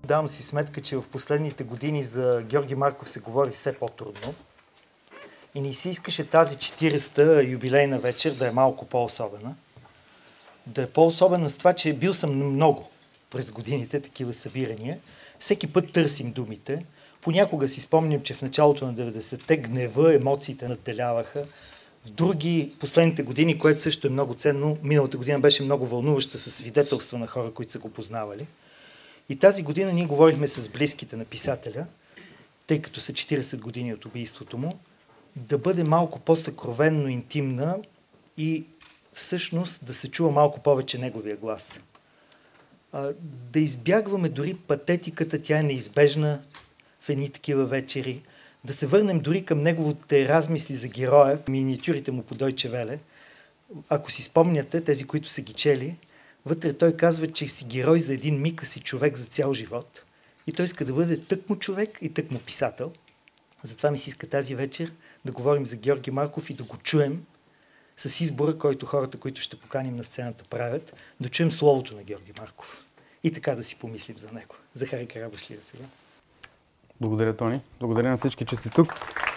Давам си сметка, че в последните години за Георги Марков се говори все по-трудно. И ни се искаше тази 40-та юбилейна вечер да е малко по-особена. Да е по-особена с това, че бил съм много през годините такива събирания. Всеки път търсим думите. Понякога си спомням, че в началото на 90-те гнева, емоциите надделяваха. В други последните години, което също е много ценно, миналата година беше много вълнуваща със свидетелства на хора, които са го познавали. И тази година ние говорихме с близките на писателя, тъй като са 40 години от убийството му, да бъде малко по-съкровенно интимна и всъщност да се чува малко повече неговия глас. Да избягваме дори патетиката, тя е неизбежна в едни такива вечери, да се върнем дори към неговите размисли за героя, миниатюрите му по Дойче Веле. Ако си спомняте, тези, които са ги чели, вътре той казва, че си герой за един миг, а си човек за цял живот. И той иска да бъде тъкмо човек и тъкмо писател. Затова ми се иска тази вечер да говорим за Георги Марков и да го чуем с избора, който хората, които ще поканим на сцената, правят, да чуем словото на Георги Марков. И така да си помислим за него. Захари Карабашлиев сега. Благодаря, Тони. Благодаря на всички, че сте тук.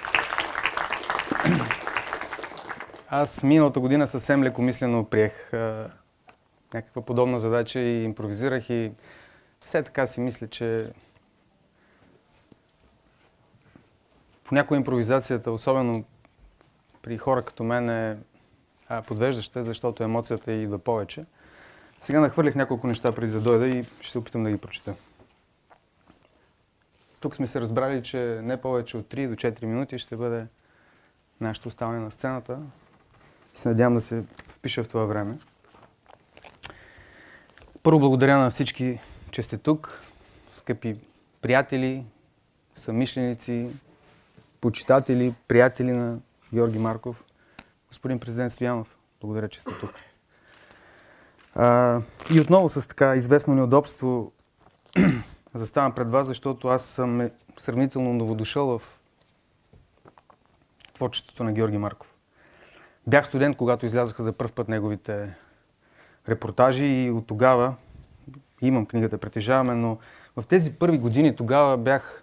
Аз миналата година съвсем лекомислено приех някаква подобна задача и импровизирах и все така си мисля, че понякога импровизацията, особено при хора като мен, е подвеждаща, защото емоцията идва повече. Сега нахвърлих няколко неща преди да дойда и ще се опитам да ги прочета. Тук сме се разбрали, че не повече от 3 до 4 минути ще бъде нашето оставане на сцената. И се надявам да се впиша в това време. Първо благодаря на всички, че сте тук, скъпи приятели, съмишленици, почитатели, приятели на Георги Марков. Господин президент Стоянов, благодаря, че сте тук. И отново с така известно неудобство заставам пред вас, защото аз съм сравнително новодошъл в творчеството на Георги Марков. Бях студент, когато излязаха за пръв път неговите репортажи и от тогава, имам книгата, притежаваме, но в тези първи години тогава бях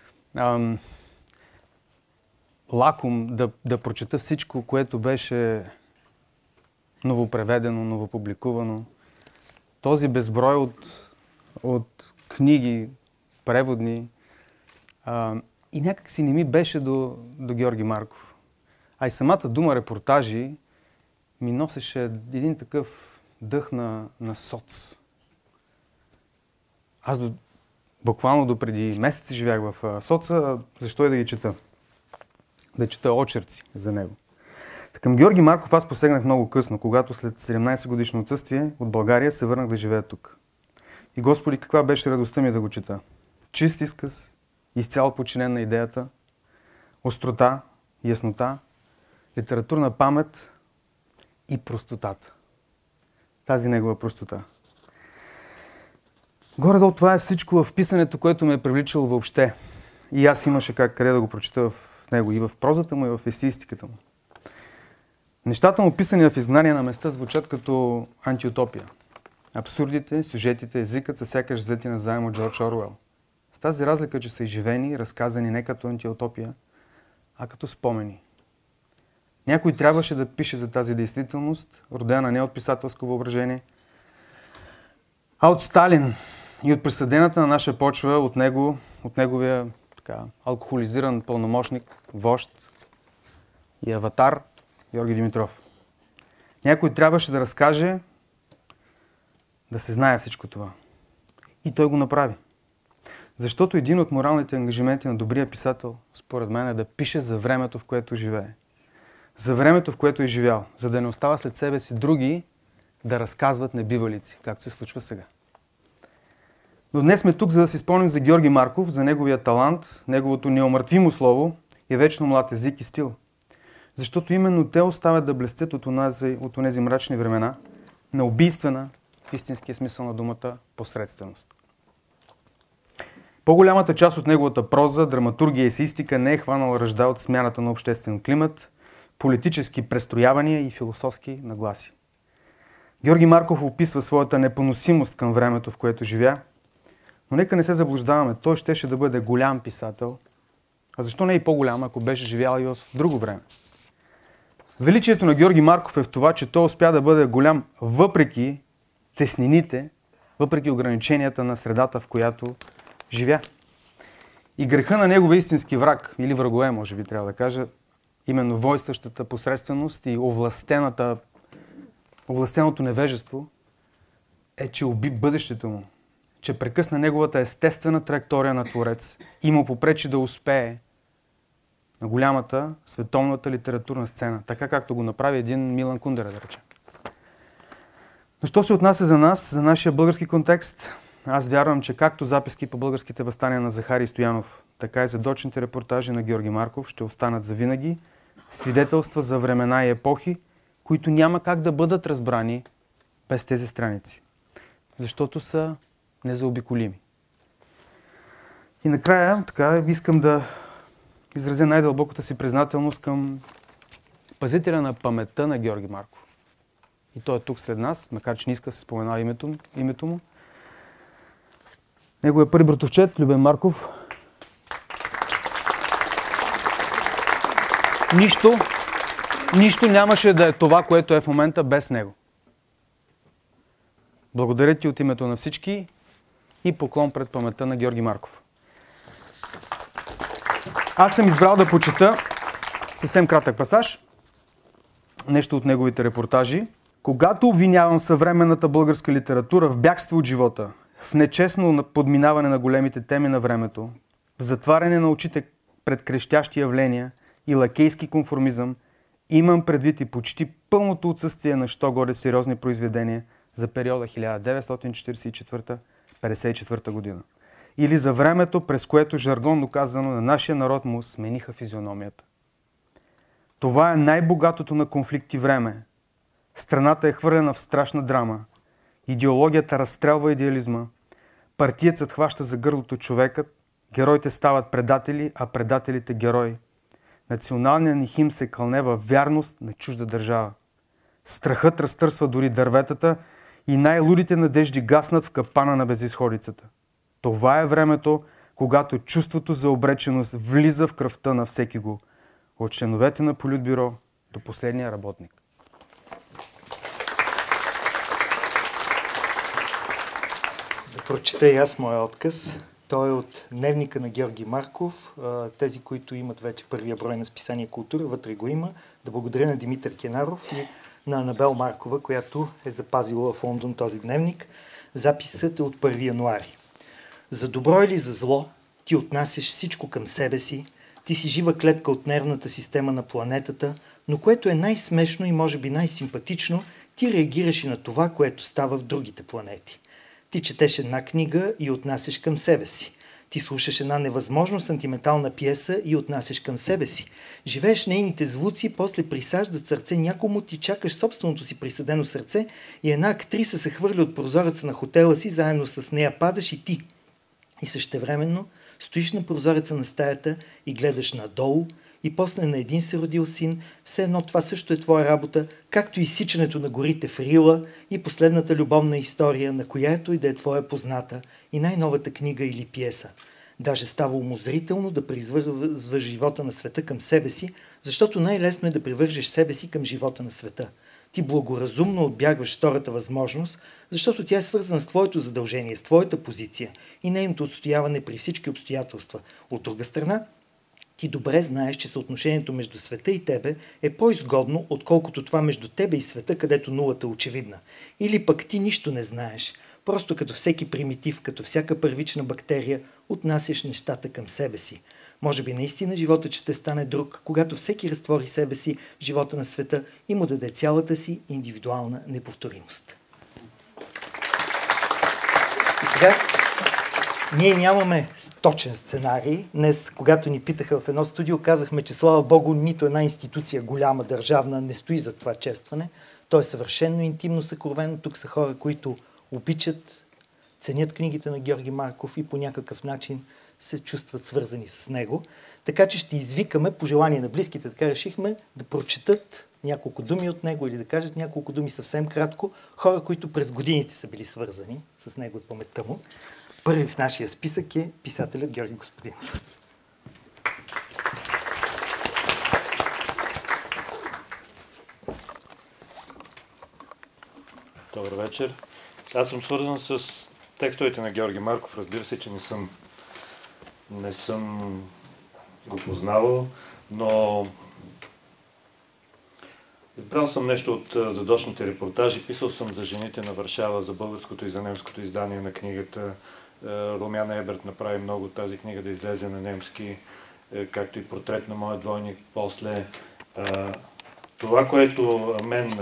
лаком да прочета всичко, което беше новопреведено, новопубликувано. Този безброй от книги, преводни. И някак си не ми беше до Георги Марков. А и самата дума репортажи ми носеше един такъв дъх на соц. Аз буквално до преди месеци живях в соца, защо и да ги чета? Да чета очерци за него. Към Георги Марков аз посегнах много късно, когато след 17 годишно отсъствие от България се върнах да живея тук. И Господи, каква беше радостта ми да го чета. Чист изказ, изцяло подчинен на идеята, острота, яснота, литературна памет и простотата. Тази негова простота. Горе-долу това е всичко в писането, което ме е привличало въобще. И аз имаше къде да го прочита в него, и в прозата му, и в есеистиката му. Нещата му, писани в изгнание на места, звучат като антиутопия. Абсурдите, сюжетите, езикът са сякаш взети на заем от Джордж Оруел. С тази разлика, че са изживени, разказани не като антиутопия, а като спомени. Някой трябваше да пише за тази действителност, родена не от писателско въображение, а от Сталин и от присъдената на наша почва от неговия алкохолизиран пълномощник, вожд и аватар Георги Димитров. Някой трябваше да разкаже, да се знае всичко това. И той го направи. Защото един от моралните ангажименти на добрия писател, според мен, е да пише за времето, в което живее. За времето, в което е живял. За да не остава след себе си други да разказват небивалици, както се случва сега. Но днес сме тук, за да си спомним за Георги Марков, за неговия талант, неговото неомъртвимо слово и вечно млад език и стил. Защото именно те оставят да блестят от онези мрачни времена на убийствена, в истинския смисъл на думата, посредственост. По-голямата част от неговата проза, драматургия и есеистика не е хванала ръжда от смяната на обществен климат, политически престроявания и философски нагласи. Георги Марков описва своята непоносимост към времето, в което живя, Но нека не се заблуждаваме. Той щеше да бъде голям писател. А защо не и по-голям, ако беше живял и в друго време? Величието на Георги Марков е в това, че той успя да бъде голям въпреки теснините, въпреки ограниченията на средата, в която живя. И греха на неговия истински враг, или врагове, може би трябва да кажа, именно войстващата посредственост и овластеното невежество, е, че уби бъдещето му, че прекъсна неговата естествена траектория на творец и му попречи да успее на голямата световната литературна сцена, така както го направи един Милан Кундера, да речем. Но що се отнася за нас, за нашия български контекст, аз вярвам, че както записки по българските въстания на Захари Стоянов, така и задочните репортажи на Георги Марков ще останат завинаги свидетелства за времена и епохи, които няма как да бъдат разбрани без тези страници, защото са незаобиколими. И накрая искам да изразя най-дълбоката си признателност към пазителя на паметта на Георги Марков. И той е тук сред нас, макар че не иска да се споменава името му. Неговият първи братовчет, Любен Марков. Нищо нямаше да е това, което е в момента без него. Благодаря ти от името на всички и поклон пред паметта на Георги Марков. Аз съм избрал да прочета съвсем кратък пасаж, нещо от неговите репортажи. Когато обвинявам съвременната българска литература в бягство от живота, в нечестно подминаване на големите теми на времето, в затваряне на очите пред крещящи явления и лакейски конформизъм, имам предвид и почти пълното отсъствие на що-годе сериозни произведения за периода 1944-54 година. Или за времето, през което жаргонно казано на нашия народ му смениха физиономията. Това е най-богатото на конфликти време. Страната е хвърлена в страшна драма. Идеологията разстрелва идеализма. Партиецът хваща за гърлото човекът. Героите стават предатели, а предателите герои. Националният ни химн се кълне във вярност на чужда държава. Страхът разтърсва дори дърветата и най-лудите надежди гаснат в капана на безизходицата. Това е времето, когато чувството за обреченост влиза в кръвта на всеки го. От членовете на Политбюро до последния работник. Да прочета и аз моя отказ. Той е от дневника на Георги Марков. Тези, които имат вече първия брой на списание Култура, вътре го има. Да благодаря на Димитър Кенаров и на Анабел Маркова, която е запазила в Лондон този дневник. Записът е от 1 януари. За добро или за зло, ти отнасяш всичко към себе си, ти си жива клетка от нервната система на планетата, но което е най-смешно и може би най-симпатично, ти реагираш и на това, което става в другите планети. Ти четеш една книга и отнасяш към себе си. Ти слушаш една невъзможно сантиментална пиеса и отнасяш към себе си. Живееш нейните звуци, после присаждат сърце някому, ти чакаш собственото си присъдено сърце и една актриса се хвърли от прозореца на хотела си, заедно с нея падаш и ти. И същевременно стоиш на прозореца на стаята и гледаш надолу и после на един се родил син, все едно това също е твоя работа, както и изсичането на горите в Рила и последната любовна история, на която и да е твоя позната, и най-новата книга или пиеса. Даже става умозрително да призваш живота на света към себе си, защото най-лесно е да привържеш себе си към живота на света. Ти благоразумно отбягваш втората възможност, защото тя е свързана с твоето задължение, с твоята позиция и нейното отстояване при всички обстоятелства. От друга страна, ти добре знаеш, че съотношението между света и тебе е по-изгодно, отколкото това между тебе и света, където нулата е очевидна. Или пък ти нищо не знаеш. Просто като всеки примитив, като всяка първична бактерия, отнасяш нещата към себе си. Може би наистина живота ще стане друг, когато всеки разтвори себе си в живота на света и му даде цялата си индивидуална неповторимост. И сега, ние нямаме точен сценарий. Днес, когато ни питаха в едно студио, казахме, че слава Богу, нито една институция голяма, държавна, не стои за това честване. То е съвършено интимно, съкровено. Тук са хора, които обичат, ценят книгите на Георги Марков и по някакъв начин се чувстват свързани с него. Така че ще извикаме, по желание на близките, така решихме, да прочетат няколко думи от него или да кажат няколко думи съвсем кратко, хора, които през годините са били свързани с него и паметта му. Първи в нашия списък е писателят Георги Господинов. Добър вечер. Аз съм свързан с текстовете на Георги Марков. Разбира се, че не съм го познавал, но избрал съм нещо от задочните репортажи. Писал съм за жените на Варшава, за българското и за немското издание на книгата. Румяна Еберт направи много тази книга да излезе на немски, както и портрет на моя двойник после. Това, което мен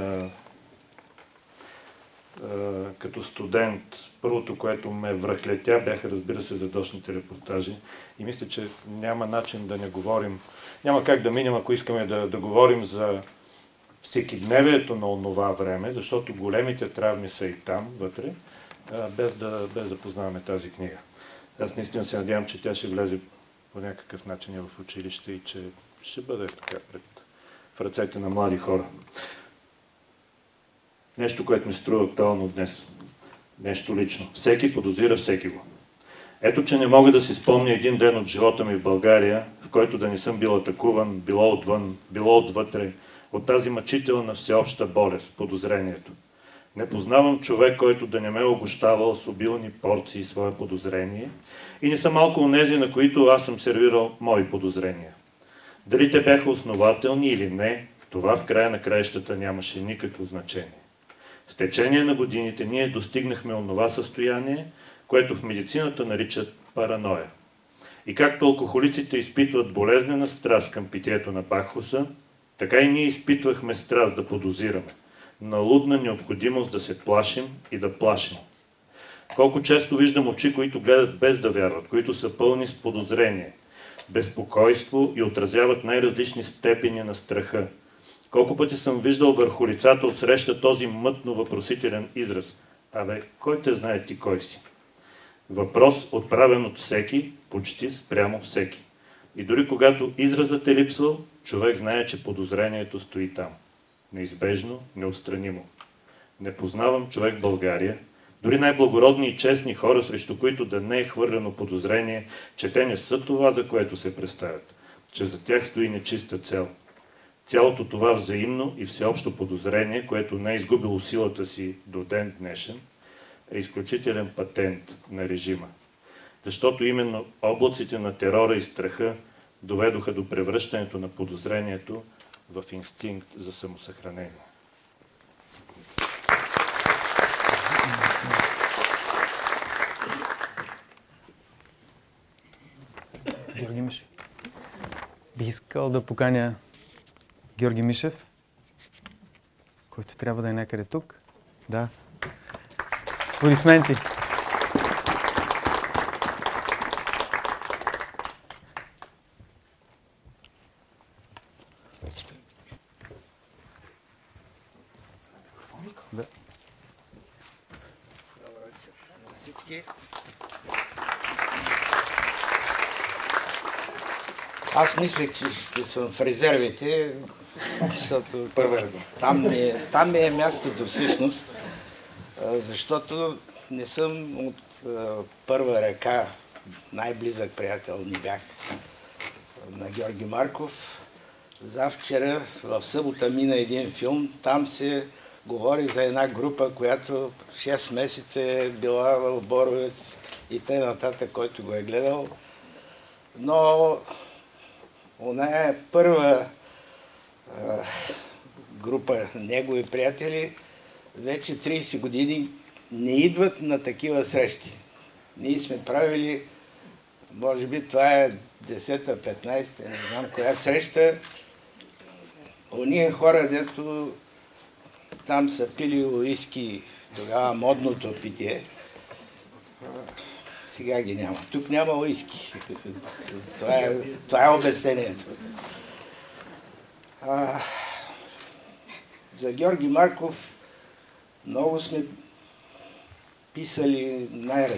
като студент, първото, което ме връхлетя, бяха, разбира се, задочните репортажи. И мисля, че няма начин да не говорим, няма как да минем, ако искаме да говорим за всекидневието на онова време, защото големите травми са и там, вътре, без да познаваме тази книга. Аз наистина се надявам, че тя ще влезе по някакъв начин в училище и че ще бъде така в ръцете на млади хора. Нещо, което ми струва актуално днес. Нещо лично. Всеки подозира всеки го. Ето, че не мога да си спомня един ден от живота ми в България, в който да не съм бил атакуван, било отвън, било отвътре, от тази мъчителна всеобща болест, подозрението. Не познавам човек, който да не ме огощавал с обилни порции свое подозрение и не са малко онези, на които аз съм сервирал мои подозрения. Дали те бяха основателни или не, това в края на краищата нямаше никакво значение. С течение на годините ние достигнахме онова състояние, което в медицината наричат параноя. И както алкохолиците изпитват болезнена страст към питието на Бахуса, така и ние изпитвахме страст да подозираме, налудна необходимост да се плашим и да плашим. Колко често виждам очи, които гледат без да вярват, които са пълни с подозрение, безпокойство и отразяват най-различни степени на страха. Колко пъти съм виждал върху лицата отсреща този мътно въпросителен израз. Абе, кой те знае ти кой си? Въпрос отправен от всеки, почти спрямо всеки. И дори когато изразът е липсвал, човек знае, че подозрението стои там. Неизбежно, неотстранимо. Не познавам човек в България, дори най-благородни и честни хора, срещу които да не е хвърлено подозрение, че те не са това, за което се представят, че за тях стои нечиста цел. Цялото това взаимно и всеобщо подозрение, което не е изгубило силата си до ден днешен, е изключителен патент на режима. Защото именно облаците на терора и страха доведоха до превръщането на подозрението в инстинкт за самосъхранение. Георги Мишев. Бих искал да поканя Георги Мишев, който трябва да е някъде тук. Да. Аплодисменти. Да. Аз мислех, че ще съм в резервите, защото там ми е мястото всъщност, защото не съм от първа ръка, най-близък приятел ни бях на Георги Марков. Завчера, в събота, мина един филм, там се говори за една група, която 6 месеца е била в Боровец и т.н., който го е гледал. Но оная първа група негови приятели вече 30 години не идват на такива срещи. Ние сме правили, може би това е 10-та, 15-та, не знам коя среща. Ония хора, дето там са пили уиски, тогава модното питие, сега ги няма. Тук няма уиски. Това е обяснението. За Георги Марков много сме писали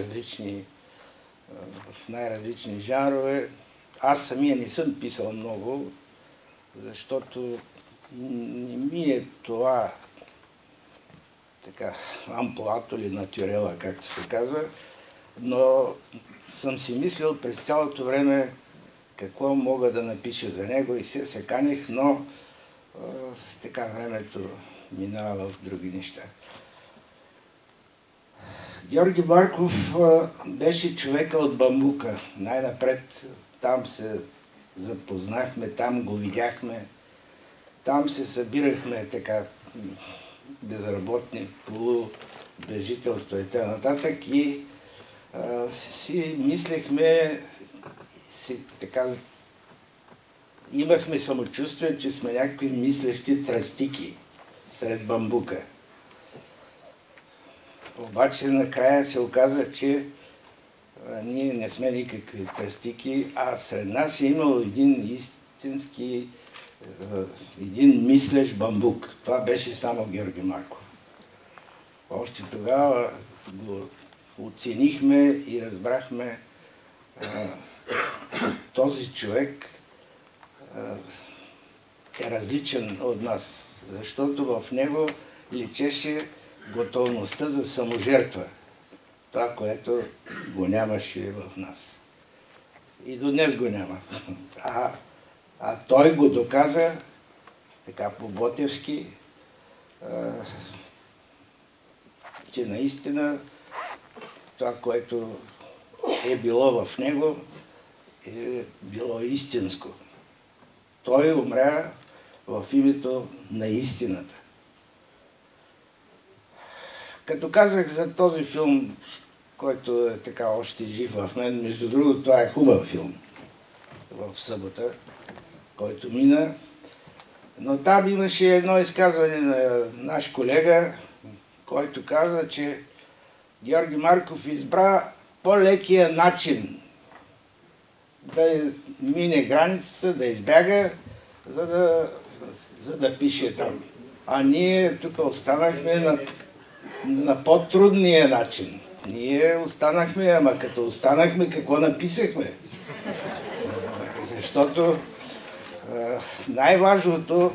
в най-различни жанрове. Аз самия не съм писал много, защото не ми е това така амплуато или натюрела, както се казва. но съм си мислил през цялото време какво мога да напиша за него и се каних, но така времето минава в други неща. Георги Марков беше човека от бамбука. Най-напред там се запознахме, там го видяхме, там се събирахме така безработни, полубежителство и т.н. и си мислехме, така, имахме самочувствие, че сме някакви мислещи тръстики сред бамбука. Обаче накрая се оказа, че ние не сме никакви тръстики, а сред нас е имал един истински, един мислещ бамбук. Това беше само Георги Марков. Още тогава го оценихме и разбрахме, че този човек е различен от нас, защото в него личеше готовността за саможертва. Това, което го нямаше в нас. И до днес го няма. А той го доказа така по-ботевски, че наистина това, което е било в него, е било истинско. Той умря в името на истината. Като казах за този филм, който е така още жив в мен, между другото, това е хубав филм в събота, който мина, но там имаше едно изказване на наш колега, който каза, че Георги Марков избра по-лекия начин да мине границата, да избяга, за да пише там. А ние тук останахме на по-трудния начин. Ние останахме, ама като останахме, какво написахме? Защото най-важното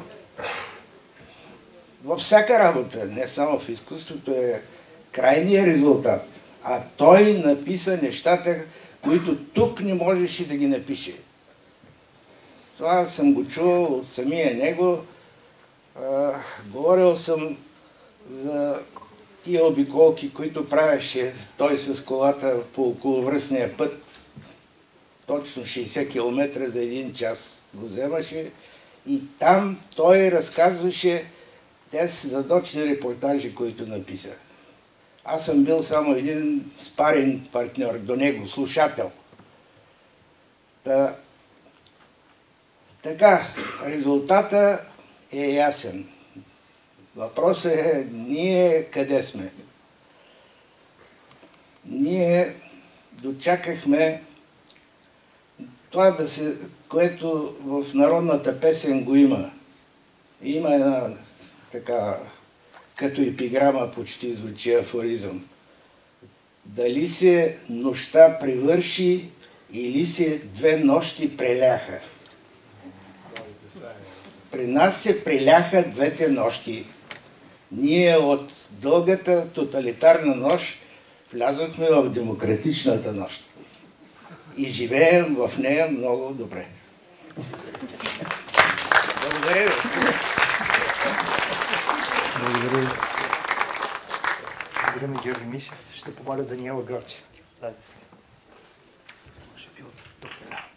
във всяка работа, не само в изкуството, е крайният резултат. А той написа нещата, които тук не можеше да ги напише. Това съм го чувал от самия него. Говорил съм за тия обиколки, които правеше той с колата по околовръстния път. Точно 60 км за един час го вземаше. И там той разказваше тези задочни репортажи, които написа. Аз съм бил само един спарен партньор до него, слушател. Така, резултата е ясен. Въпросът е ние къде сме. Ние дочакахме това, което в народната песен го има. Има една така, като епиграма почти звучи афоризъм. Дали се нощта привърши или се две нощи преляха. При нас се преляха двете нощи. Ние от дългата тоталитарна нощ влязохме в демократичната нощ. И живеем в нея много добре. Благодаря ви. Благодаря ви. Благодаря ми, Георги Мишев. Ще помоля Даниела Горчев. Дайте се. Може би от тук.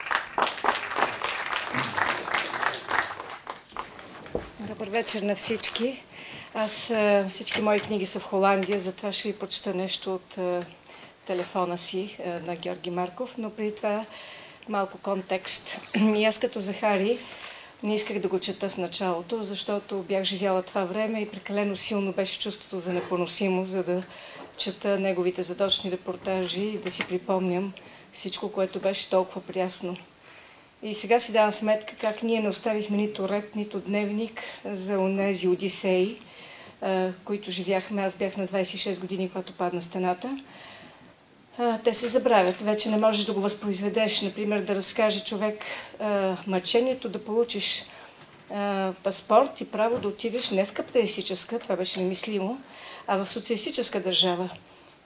Добър вечер на всички. Всички мои книги са в Холандия, затова ще ви прочета нещо от телефона си на Георги Марков, но преди това малко контекст. И аз като Захари не исках да го чета в началото, защото бях живяла това време и прекалено силно беше чувството за непоносимост, за да чета неговите задочни репортажи и да си припомням всичко, което беше толкова прясно. И сега си давам сметка как ние не оставихме нито ред, нито дневник за онези одисеи, които живяхме. Аз бях на 26 години, когато падна стената. Те се забравят. Вече не можеш да го възпроизведеш. Например, да разкаже човек мъчението да получиш паспорт и право да отидеш не в капиталистическа, това беше немислимо, а в социалистическа държава.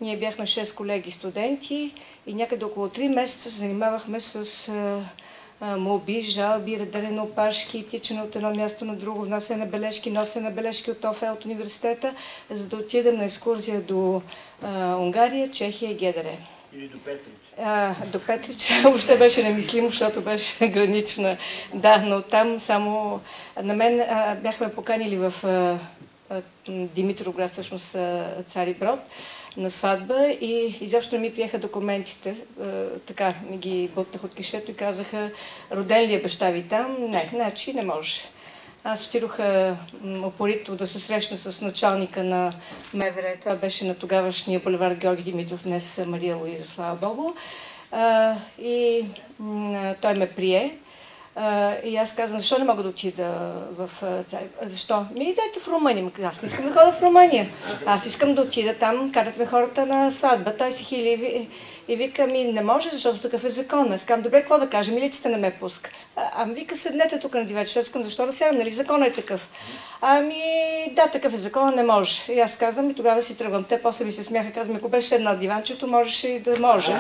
Ние бяхме 6 колеги студенти и някъде около 3 месеца се занимавахме с молби, жалби, редене на опашки, тичане от едно място на друго, внасяне на бележки, носене на бележки от ОФЕ от университета, за да отидем на екскурзия до Унгария, Чехия и ГДР. Или до Петрич. До Петрич въобще беше немислимо, защото беше гранична. Да, но там само... На мен бяхме поканили в Димитровград, всъщност Цариброд, на сватба и изобщо не ми приеха документите. Така ми ги бутнах от кишето и казаха, роден ли е баща ви там? Не, значи не може. Аз отидох упорито да се срещна с началника на МВР. Това беше на тогавашния булевард Георги Димитров, днес Мария Луиза, слава Богу. И той ме прие. И аз казвам, защо не мога да отида в... Защо? Дайте в Румъния. Аз не искам да ходя в Румъния. Аз искам да отида там, карат ме хората на сватба. Той се хили и вика ми, не може, защото такъв е закон. Аз казвам, добре, какво да кажа? Милицията не ме пуска. Ами вика, седнете тук на дивече. Аз казвам, защо да сядам? Нали законът е такъв? Да, такъв е закон, не може. И аз казвам, и тогава си тръгвам. Те после ми се смяха, казвам, ако беше седна на диванчето, можеше и да може.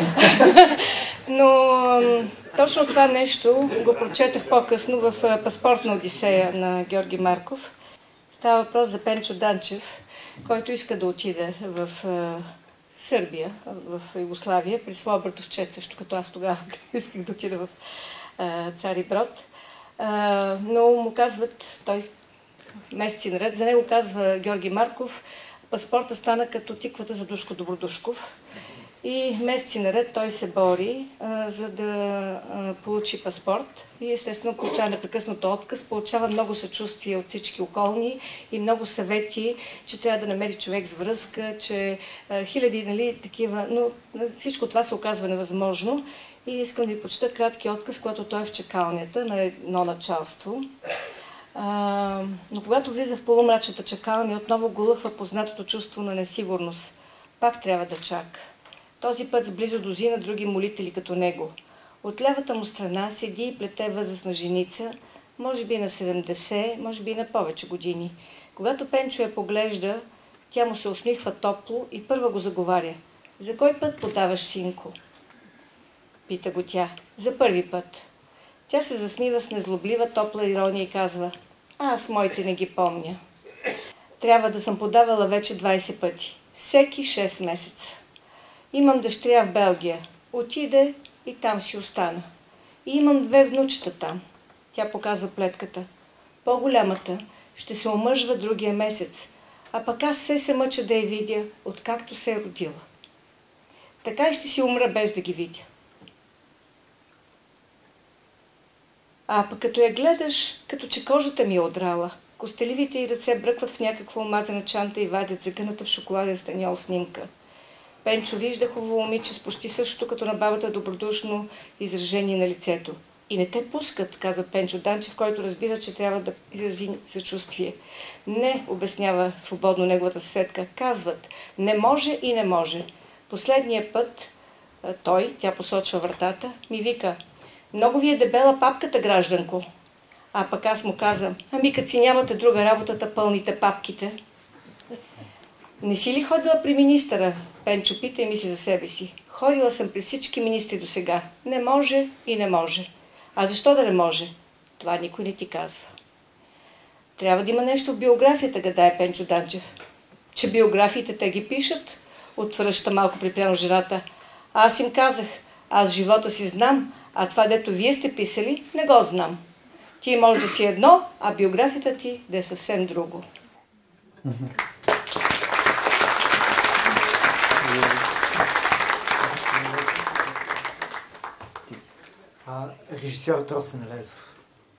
Но точно това нещо го прочетах по-късно в Паспортна Одисея на Георги Марков. Става въпрос за Пенчо Данчев, който иска да отиде в Сърбия, в Югославия, при своя братовчет, също като аз тогава исках да отида в Цариброд. Но му казват, той месеци наред, за него казва Георги Марков, паспорта стана като тиквата за Душко Добродушков. И месеци наред той се бори, за да получи паспорт и естествено получава непрекъснато отказ, получава много съчувствие от всички околни и много съвети, че трябва да намери човек с връзка, че хиляди, нали, такива, но всичко това се оказва невъзможно. И искам да ви прочета кратки отказ, когато той е в чакалнята на едно началство. Но когато влиза в полумрачната чакалня, отново го лъхва познатото чувство на несигурност. Пак трябва да чака. Този път с близо дозина други молители като него. От лявата му страна седи и плете възрастна женица, може би на 70, може би на повече години. Когато Пенчо я поглежда, тя му се усмихва топло и първа го заговаря. За кой път подаваш, синко? Пита го тя. За първи път. Тя се засмива с незлоблива, топла ирония и казва, аз моите не ги помня. Трябва да съм подавала вече 20 пъти. Всеки 6 месеца. Имам дъщеря в Белгия. Отиде и там си остана. И имам 2 внучета там. Тя показва плетката. По-голямата ще се омъжва другия месец, а пък аз се мъча да я видя, откакто се е родила. Така и ще си умра без да ги видя. А пък като я гледаш, като че кожата ми е одрала, костеливите й ръце бръкват в някаква омазана чанта и вадят загъната в шоколаден станьол снимка. Пенчо вижда хубаво момиче с почти същото като на бабата добродушно изражение на лицето. И не те пускат, каза Пенчо Данчев, който разбира, че трябва да изрази съчувствие. Не, обяснява свободно неговата съседка, казват, не може и не може. Последния път тя посочва вратата, ми вика, много ви е дебела папката, гражданко. А пък аз му казвам, ами като си нямате друга работата, пълните папките. Не си ли ходила при министъра? Пенчо пита и мисли за себе си. Ходила съм при всички министри до сега. Не може и не може. А защо да не може? Това никой не ти казва. Трябва да има нещо в биографията, гадае Пенчо Данчев. Че биографиите те ги пишат? Отвръща малко припряно жената. Аз им казах, аз живота си знам, а това, дето вие сте писали, не го знам. Ти може да си едно, а биографията ти да е съвсем друго. Режисьорът Росен Лезов.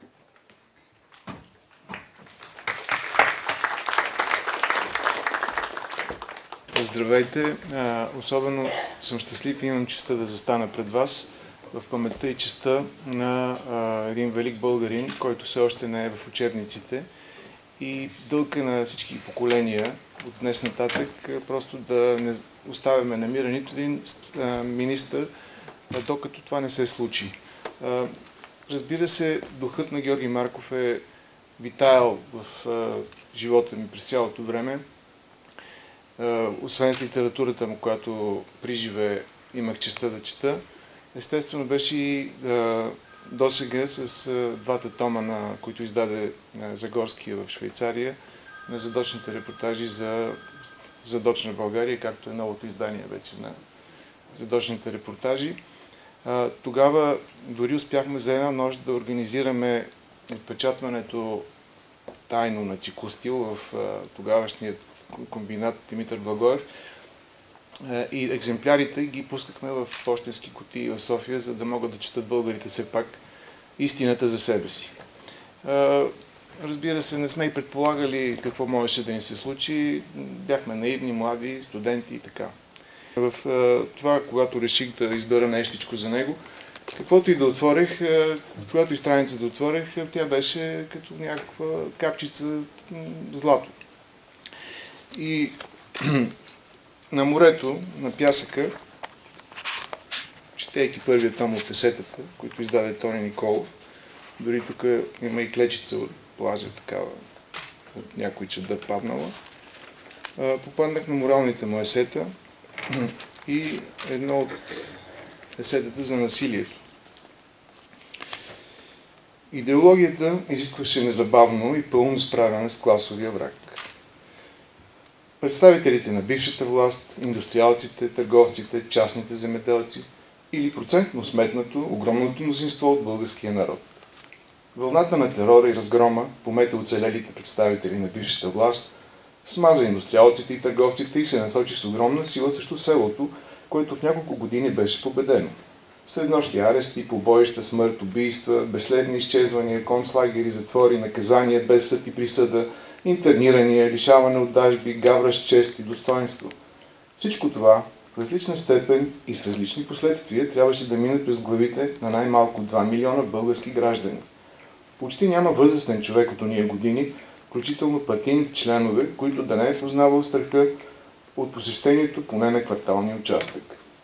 Здравейте! Особено съм щастлив и имам честта да застана пред вас в паметта и честта на един велик българин, който все още не е в учебниците и дълг е на всички поколения от днес нататък просто да не оставяме на мира нито един министър, докато това не се случи. Разбира се, духът на Георги Марков е витаял в живота ми през цялото време освен с литературата му, която приживе имах честа да чета, естествено беше и досега с двата тома, на които издаде Загорския в Швейцария, на задочните репортажи за задочна България, както е новото издание вече на задочните репортажи. Тогава дори успяхме за една нощ да организираме отпечатването тайно на циклостил в тогавашният комбинат Димитър Благоев. И екземплярите ги пускахме в пощенски кутии в София, за да могат да четат българите все пак истината за себе си. Разбира се, не сме и предполагали какво можеше да ни се случи. Бяхме наивни, млади, студенти и така. В това, когато реших да избера нещичко за него, каквото и да отворих, когато и страница да отворих, тя беше като някаква капчица злато. И на морето, на пясъка, четейки първият том от есетата, които издаде Тони Николов, дори тук има и клечица от плажа, такава, от някой чадър паднала, попаднах на моралните му есета и едно от есетата за насилието. Идеологията изискваше незабавно и пълно справяне с класовия враг. Представителите на бившата власт, индустриалците, търговците, частните земеделци или процентно сметнато огромното мнозинство от българския народ. Вълната на терора и разгрома помета оцелелите представители на бившата власт, смаза индустриалците и търговците и се насочи с огромна сила срещу селото, което в няколко години беше победено. Среднощни арести, побоища, смърт, убийства, безследни изчезвания, концлагери, затвори, наказания без съд и присъда, интернирания, лишаване от дажби, гавра с чест и достоинство. Всичко това в различна степен и с различни последствия трябваше да мине през главите на най-малко 2 милиона български граждани. Почти няма възрастен човек от ония години, включително партийните членове, които да не е познавал страха от посещението поне на кварталния участък.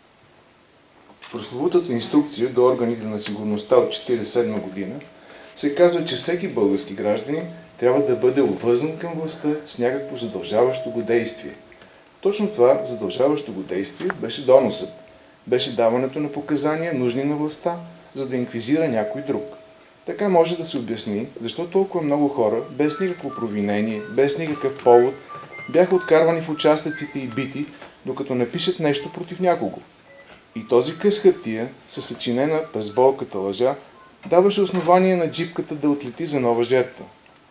В прословутата инструкция до органите на сигурността от 1947 година се казва, че всеки български гражданин трябва да бъде обвързан към властта с някакво задължаващо го действие. Точно това задължаващо го действие беше доносът, беше даването на показания, нужни на властта, за да инквизира някой друг. Така може да се обясни, защо толкова много хора, без никакво провинение, без никакъв повод, бяха откарвани в участъците и бити, докато напишат нещо против някого. И този къс хартия, със съчинена през болката лъжа, даваше основание на джипката да отлети за нова жертва.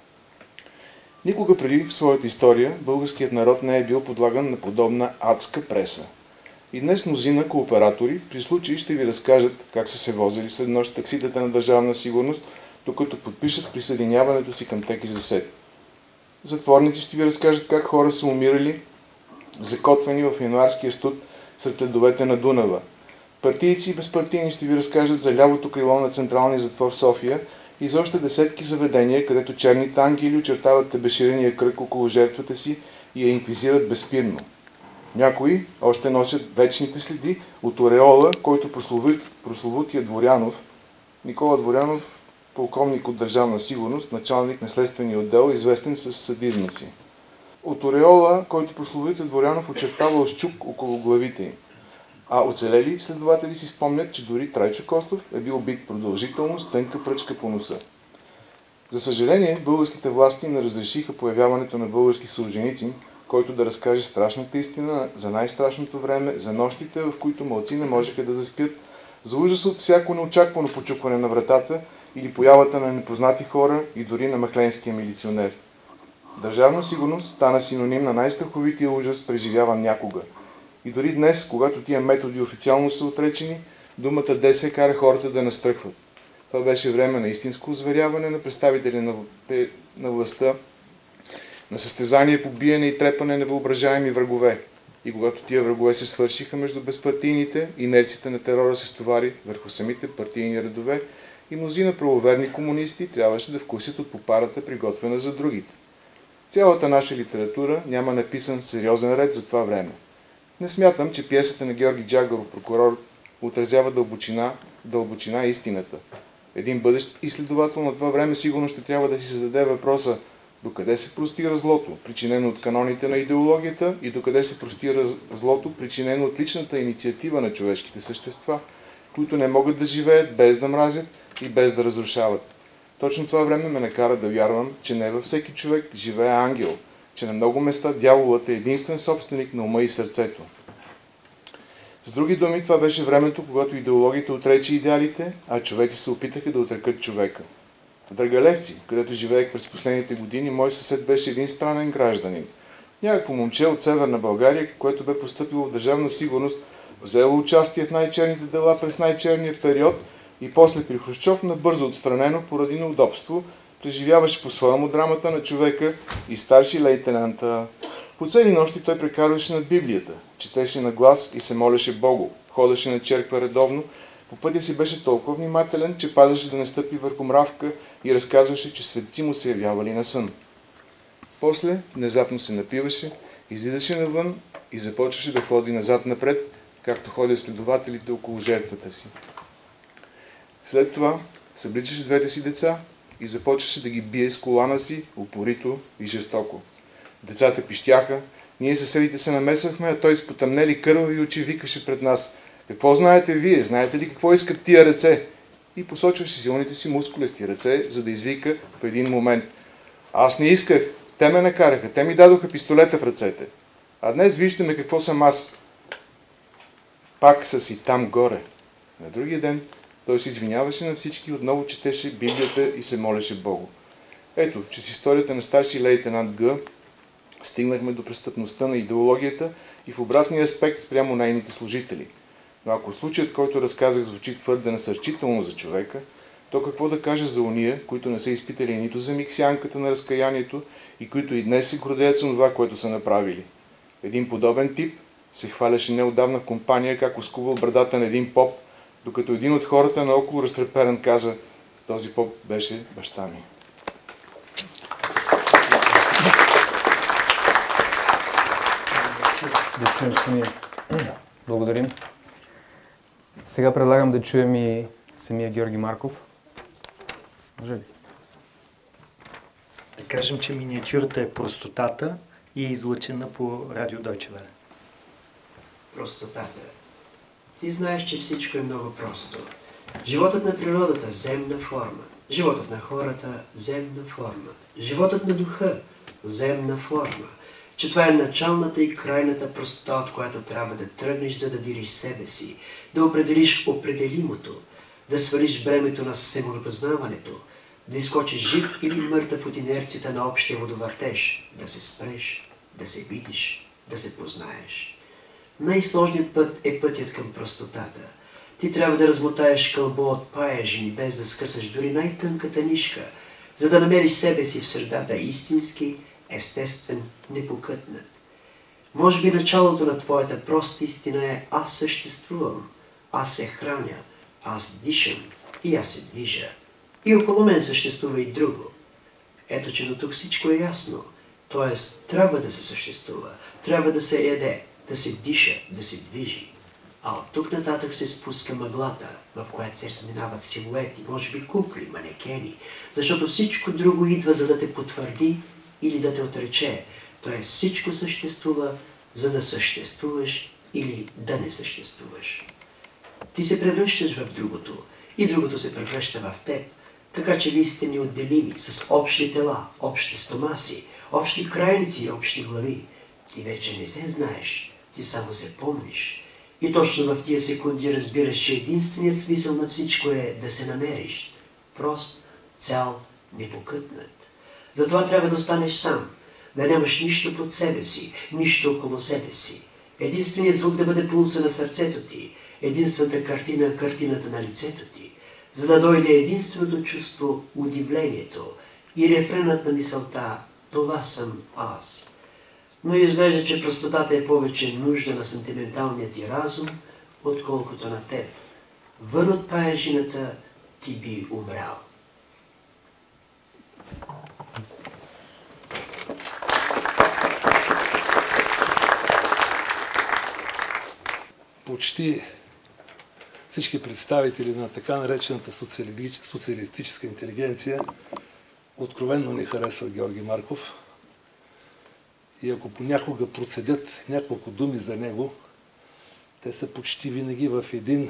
Никога преди в своята история българският народ не е бил подлаган на подобна адска преса. И днес мнозина кооператори при случай ще ви разкажат как са се возили след нощ такситата на Държавна сигурност, докато подпишат присъединяването си към ТКЗС. Затворници ще ви разкажат как хора са умирали, закотвани в януарския студ сред ледовете на Дунава. Партийци и безпартийни ще ви разкажат за лявото крило на Централния затвор в София и за още десетки заведения, където черните ангели очертават тебеширения кръг около жертвата си и я инквизират безспирно. Някои още носят вечните следи от ореола, който прословутия Дворянов, Никола Дворянов, полковник от Държавна сигурност, началник на следствения отдел, известен с садизма си. От ореола, който прословутия Дворянов очертавал щук около главите им. А оцелели следователи си спомнят, че дори Трайчо Костов е бил бит продължително с тънка пръчка по носа. За съжаление, българските власти не разрешиха появяването на български Солженицин, който да разкаже страшната истина за най-страшното време, за нощите, в които малци не можеха да заспят, за ужас от всяко неочаквано почукване на вратата или появата на непознати хора и дори на махленския милиционер. Държавна сигурност стана синоним на най-страховития ужас, преживяван някога. И дори днес, когато тия методи официално са отречени, думата ДС кара хората да настръхват. Това беше време на истинско озверяване на представители на властта, на състезание по биене и трепане на въображаеми врагове. И когато тия врагове се свършиха между безпартийните, инерцията на терора се стовари върху самите партийни редове и мнозина правоверни комунисти трябваше да вкусят от попарата, приготвена за другите. Цялата наша литература няма написан сериозен ред за това време. Не смятам, че пиесата на Георги Джагаров, прокурор, отразява дълбочина истината. Един бъдещ изследовател на това време сигурно ще трябва да си зададе въпроса: Докъде се простира злото, причинено от каноните на идеологията, и докъде се простира злото, причинено от личната инициатива на човешките същества, които не могат да живеят без да мразят и без да разрушават. Точно това време ме накара да вярвам, че не във всеки човек живее ангел, че на много места дяволът е единствен собственик на ума и сърцето. С други думи, това беше времето, когато идеологията отрече идеалите, а човеци се опитаха да отрекат човека. В Драгалевци, където живеех през последните години, мой съсед беше един странен гражданин. Някакво момче от Северна България, което бе постъпило в Държавна сигурност, взело участие в най-черните дела през най-черния период и после при Хрущов набързо отстранено поради неудобство, преживяваше по-своему драмата на човека и старши лейтенанта. По цели нощи той прекарваше над Библията, четеше на глас и се молеше Богу, ходеше на черква редовно. По пътя си беше толкова внимателен, че пазеше да не стъпи върху мравка и разказваше, че светци му се явявали на сън. После внезапно се напиваше, излизаше навън и започваше да ходи назад-напред, както ходят следователите около жертвата си. След това събличаше двете си деца и започваше да ги бие с колана си, упорито и жестоко. Децата пищяха, ние съседите се намесвахме, а той с потъмнели кървави очи викаше пред нас: „Какво знаете вие? Знаете ли какво искат тия ръце?“ И посочваше силните си мускулести ръце, за да извика в един момент: „Аз не исках, те ме накараха, те ми дадоха пистолета в ръцете. А днес виждаме какво съм аз. Пак са си там горе.“ На другия ден той се извиняваше на всички, отново четеше Библията и се молеше Богу. Ето, че с историята на старши лейтенант Г. стигнахме до престъпността на идеологията и в обратния аспект спрямо нейните служители. Но ако случаят, който разказах, звучи твърде насърчително за човека, то какво да кажа за уния, които не са изпитали нито за миг сянката на разкаянието и които и днес се гордеят с това, което са направили. Един подобен тип се хваляше неотдавна в компания как оскувал брадата на един поп, докато един от хората наоколо разтреперан каза: „Този поп беше баща ми.“ Да чуем Благодарим. Сега предлагам да чуем и самия Георги Марков. Може ли? Да кажем, че миниатюрата е простотата и е излъчена по радио Deutsche Welle. Простотата. Ти знаеш, че всичко е много просто. Животът на природата – земна форма. Животът на хората – земна форма. Животът на духа – земна форма. Че това е началната и крайната простота, от която трябва да тръгнеш, за да дириш себе си, да определиш определимото, да свалиш бремето на самопознаването, да изкочиш жив или мъртъв от инерцията на общия водовъртеж, да се спреш, да се видиш, да се познаеш. Най-сложният път е пътят към простотата. Ти трябва да размотаеш кълбо от паяжини, без да скъсаш дори най-тънката нишка, за да намериш себе си в средата истински, естествен, непокътнат. Може би началото на твоята проста истина е: аз съществувам, аз се храня, аз дишам и аз се движа. И около мен съществува и друго. Ето, че до тук всичко е ясно. Тоест, трябва да се съществува, трябва да се яде, да се диша, да се движи. А от тук нататък се спуска мъглата, в която се разминават силуети, може би кукли, манекени, защото всичко друго идва, за да те потвърди или да те отрече. Тоест всичко съществува, за да съществуваш или да не съществуваш. Ти се превръщаш в другото и другото се превръща в теб, така че вие сте неотделими, с общи тела, общи стомаси, общи крайници и общи глави. Ти вече не се знаеш, ти само се помниш. И точно в тия секунди разбираш, че единственият смисъл на всичко е да се намериш. Прост, цял, непокътнат. Затова трябва да останеш сам, да нямаш нищо под себе си, нищо около себе си. Единственият звук да бъде пулса на сърцето ти, единствената картина, картината на лицето ти, за да дойде единственото чувство, удивлението и рефренът на мисълта: това съм аз. Но изглежда, че простотата е повече нужда на сантименталния ти разум, отколкото на теб. Вън от паяжината ти би умрял. Почти всички представители на така наречената социалистическа интелигенция откровенно не харесват Георги Марков и ако понякога процедят няколко думи за него, те са почти винаги в един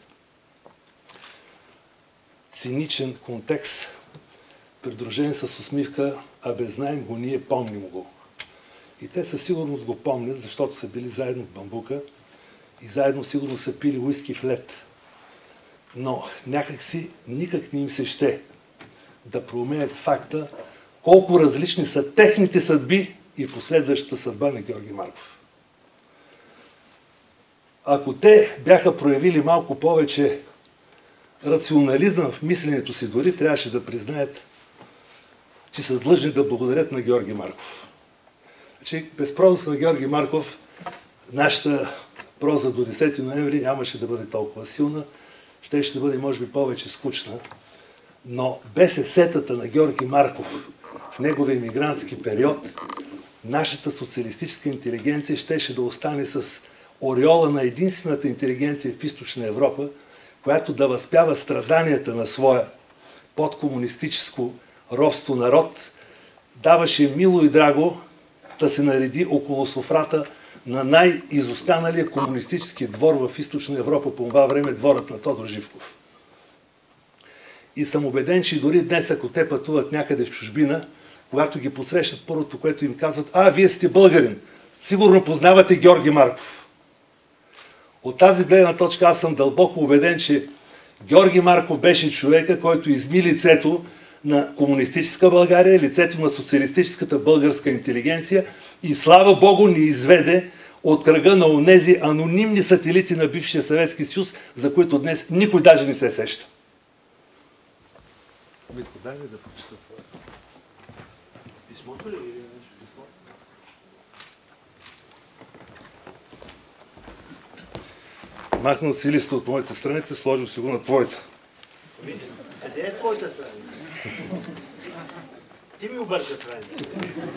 циничен контекст, придружен с усмивка, абе знаем го, ние помним го. И те със сигурност го помнят, защото са били заедно в Бамбука и заедно сигурно са пили уиски в лед. Но някакси никак не им се ще да проумеят факта колко различни са техните съдби и последващата съдба на Георги Марков. Ако те бяха проявили малко повече рационализъм в мисленето си, дори трябваше да признаят, че са длъжни да благодарят на Георги Марков. Значи, без прозата на Георги Марков, нашата проза до 10 ноември нямаше да бъде толкова силна, ще да бъде, може би, повече скучна, но без есетата на Георги Марков в неговия емигрантски период, нашата социалистическа интелигенция щеше да остане с ореола на единствената интелигенция в Източна Европа, която да възпява страданията на своя подкомунистическо робство народ, даваше мило и драго да се нареди около софрата на най-изостаналия комунистически двор в Източна Европа по това време, дворът на Тодор Живков. И съм убеден, че дори днес, ако те пътуват някъде в чужбина, когато ги посрещат, първото, което им казват: вие сте българин, сигурно познавате Георги Марков. От тази гледна точка аз съм дълбоко убеден, че Георги Марков беше човека, който изми лицето на комунистическа България, лицето на социалистическата българска интелигенция и слава Богу ни изведе от кръга на онези анонимни сателити на бившия Съветски съюз, за които днес никой даже не се сеща. Митко, дай ми да прочита това. Писмото ли? Махнал си листа от моите страници, сложил си го на твоята. Къде е твоята страница? Ти ми обърка страница.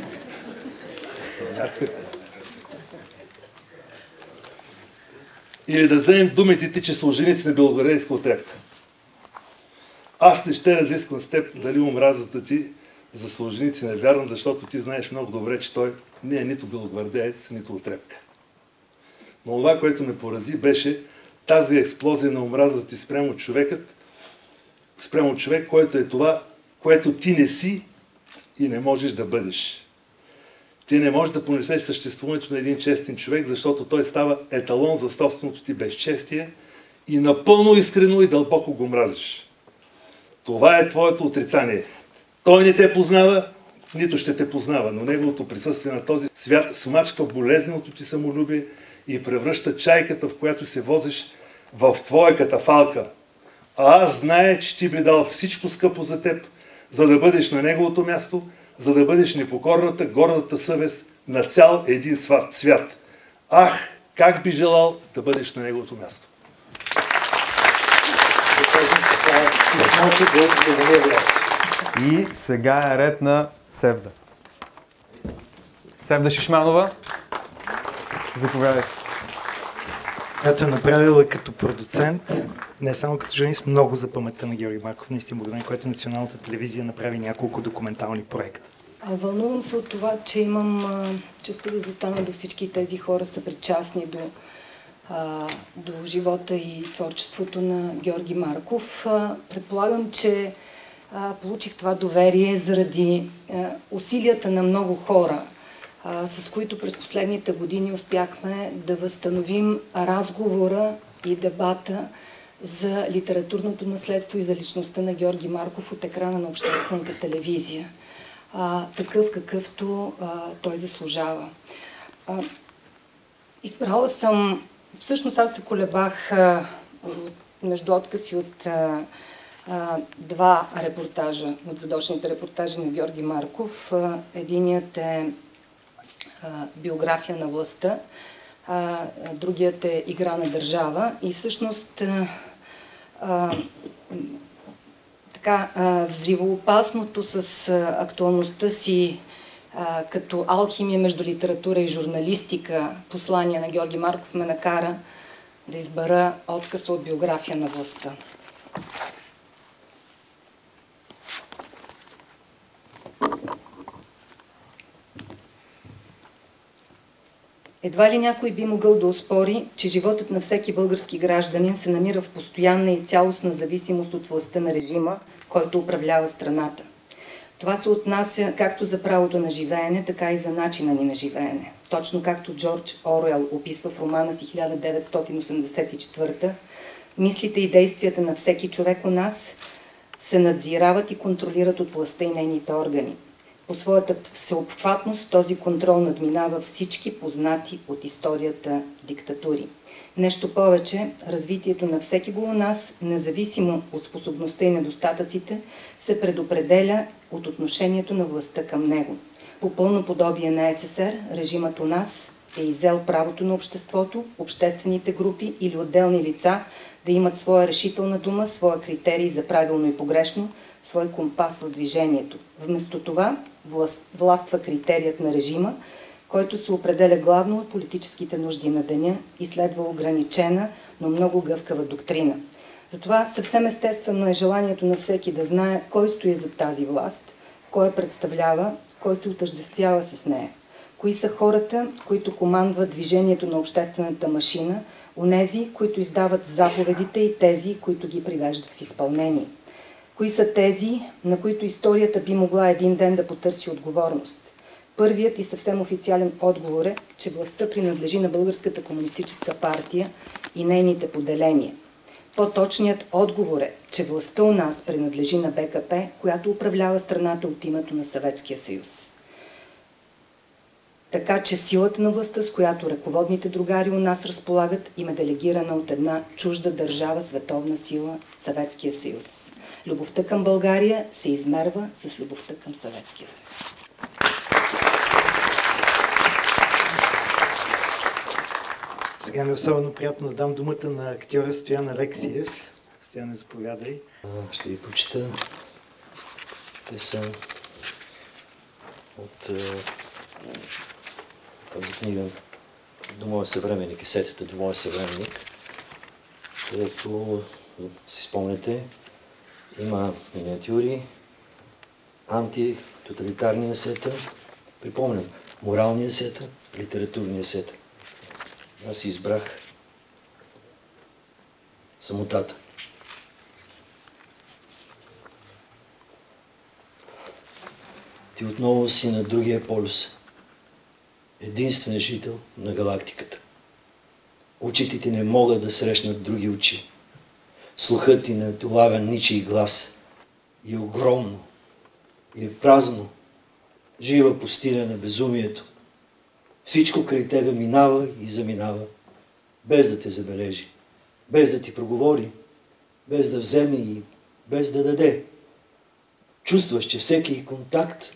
Или да вземем думите ти, че са ученици на белогвардейска отрепка. Аз не ще разисквам с теб дали омразата ти за Солженици не вярвам, защото ти знаеш много добре, че той не е нито белогвардеец, нито отрепка. Но това, което ме порази, беше тази експлозия на омразата ти спрямо човек, който е това, което ти не си и не можеш да бъдеш. Ти не можеш да понесеш съществуването на един честен човек, защото той става еталон за собственото ти безчестие и напълно искрено и дълбоко го мразиш. Това е твоето отрицание. Той не те познава, нито ще те познава, но неговото присъствие на този свят смачка болезненото ти самолюбие и превръща чайката, в която се возиш, в твоя катафалка. А аз зная, че ти би дал всичко скъпо за теб, за да бъдеш на неговото място, за да бъдеш непокорната, гордата съвест на цял един свят. Ах, как би желал да бъдеш на неговото място. И сега е ред на Севда. Севда Шишманова, заповядайте. Която е направила като продуцент, не само като журналист, много за паметта на Георги Марков, наистина благодарен, който Националната телевизия направи няколко документални проекта. Вълнувам се от това, че имам честта да застана до всички тези хора, са причастни до живота и творчеството на Георги Марков. Предполагам, че получих това доверие заради усилията на много хора, с които през последните години успяхме да възстановим разговора и дебата за литературното наследство и за личността на Георги Марков от екрана на обществената телевизия. Такъв какъвто той заслужава. Избрала съм, всъщност аз се колебах между откази от два репортажа, от задочните репортажи на Георги Марков. Единият е биография на властта, другият е игра на държава и всъщност взривоопасното с актуалността си като алхимия между литература и журналистика послание на Георги Марков ме накара да избера отказ от биография на властта. Едва ли някой би могъл да оспори, че животът на всеки български гражданин се намира в постоянна и цялостна зависимост от властта на режима, който управлява страната. Това се отнася както за правото на живеене, така и за начина ни на живеене. Точно както Джордж Оруел описва в романа си 1984, мислите и действията на всеки човек у нас се надзирават и контролират от властта и нейните органи. По своята всеобхватност този контрол надминава всички познати от историята диктатури. Нещо повече, развитието на всекиго у нас, независимо от способността и недостатъците, се предопределя от отношението на властта към него. По пълно подобие на СССР, режимът у нас е иззел правото на обществото, обществените групи или отделни лица да имат своя решителна дума, своя критерий за правилно и погрешно, свой компас в движението. Вместо това властва критерият на режима, който се определя главно от политическите нужди на деня и следва ограничена, но много гъвкава доктрина. Затова съвсем естествено е желанието на всеки да знае кой стои зад тази власт, кой я представлява, кой се отъждествява с нея. Кои са хората, които командват движението на обществената машина, онези, които издават заповедите и тези, които ги привеждат в изпълнение. Кои са тези, на които историята би могла един ден да потърси отговорност? Първият и съвсем официален отговор е, че властта принадлежи на Българската комунистическа партия и нейните поделения. По-точният отговор е, че властта у нас принадлежи на БКП, която управлява страната от името на Съветския съюз. Така че силата на властта, с която ръководните другари у нас разполагат, им е делегирана от една чужда държава, световна сила – Съветския съюз. Любовта към България се измерва с любовта към Съветския съюз. Сега ми е особено приятно да дам думата на актьора Стоян Алексиев. Стояне, заповядай. Ще ви прочита песен от тази книга до моя съвременник, есетата до моя съвременник, където, си спомняте, има миниатюри, антитоталитарния есета, припомням, моралния есета, литературния есета. Аз си избрах самотата. Ти отново си на другия полюс, единствен жител на галактиката. Очите ти не могат да срещнат други очи. Слухът ти не долавя ничий глас. И е огромно, и е празно, жива пустиня на безумието. Всичко край тебе минава и заминава, без да те забележи, без да ти проговори, без да вземе и без да даде. Чувстваш, че всеки контакт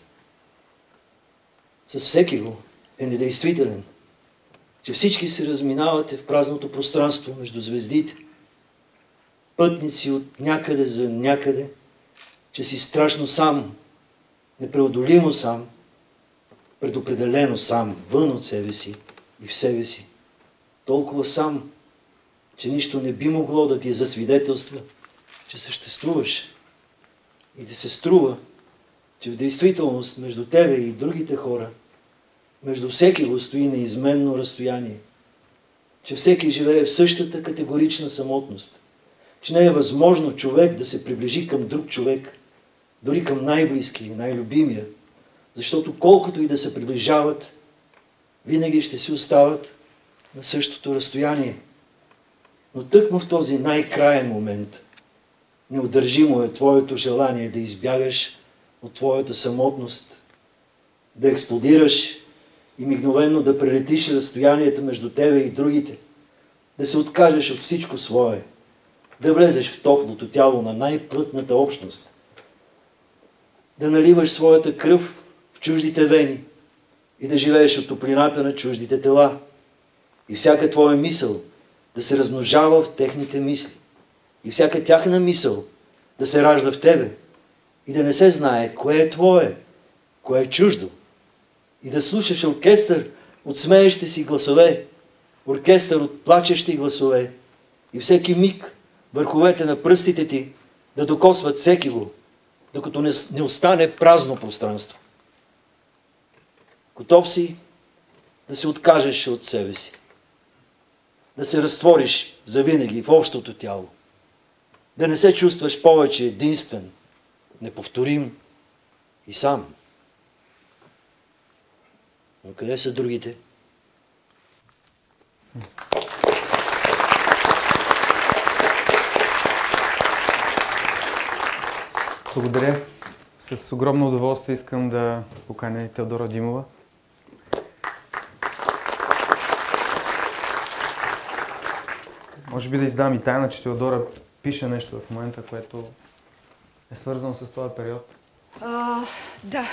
с всекиго е недействителен, че всички се разминавате в празното пространство между звездите, пътници от някъде за някъде, че си страшно сам, непреодолимо сам, предопределено сам, вън от себе си и в себе си. Толкова сам, че нищо не би могло да ти е засвидетелства, че съществуваш. И да се струва, че в действителност между тебе и другите хора, между всеки го стои неизменно разстояние, че всеки живее в същата категорична самотност, че не е възможно човек да се приближи към друг човек, дори към най-близкия и най-любимия, защото колкото и да се приближават, винаги ще си остават на същото разстояние. Но тъкмо в този най-краен момент неудържимо е твоето желание да избягаш от твоята самотност, да експлодираш и мигновено да прелетиш разстоянието между тебе и другите, да се откажеш от всичко свое, да влезеш в топлото тяло на най-плътната общност, да наливаш своята кръв в чуждите вени и да живееш от топлината на чуждите тела и всяка твоя мисъл да се размножава в техните мисли и всяка тяхна мисъл да се ражда в тебе и да не се знае кое е твое, кое е чуждо и да слушаш оркестър от смеещи си гласове, оркестър от плачещи гласове и всеки миг върховете на пръстите ти да докосват всекиго, докато не остане празно пространство. Готов си да се откажеш от себе си, да се разтвориш завинаги в общото тяло, да не се чувстваш повече единствен, неповторим и сам. Но къде са другите? Благодаря. С огромно удоволствие искам да поканя Теодора Димова. Може би да издам и тайна, че Теодора пише нещо в момента, което е свързано с този период. Да.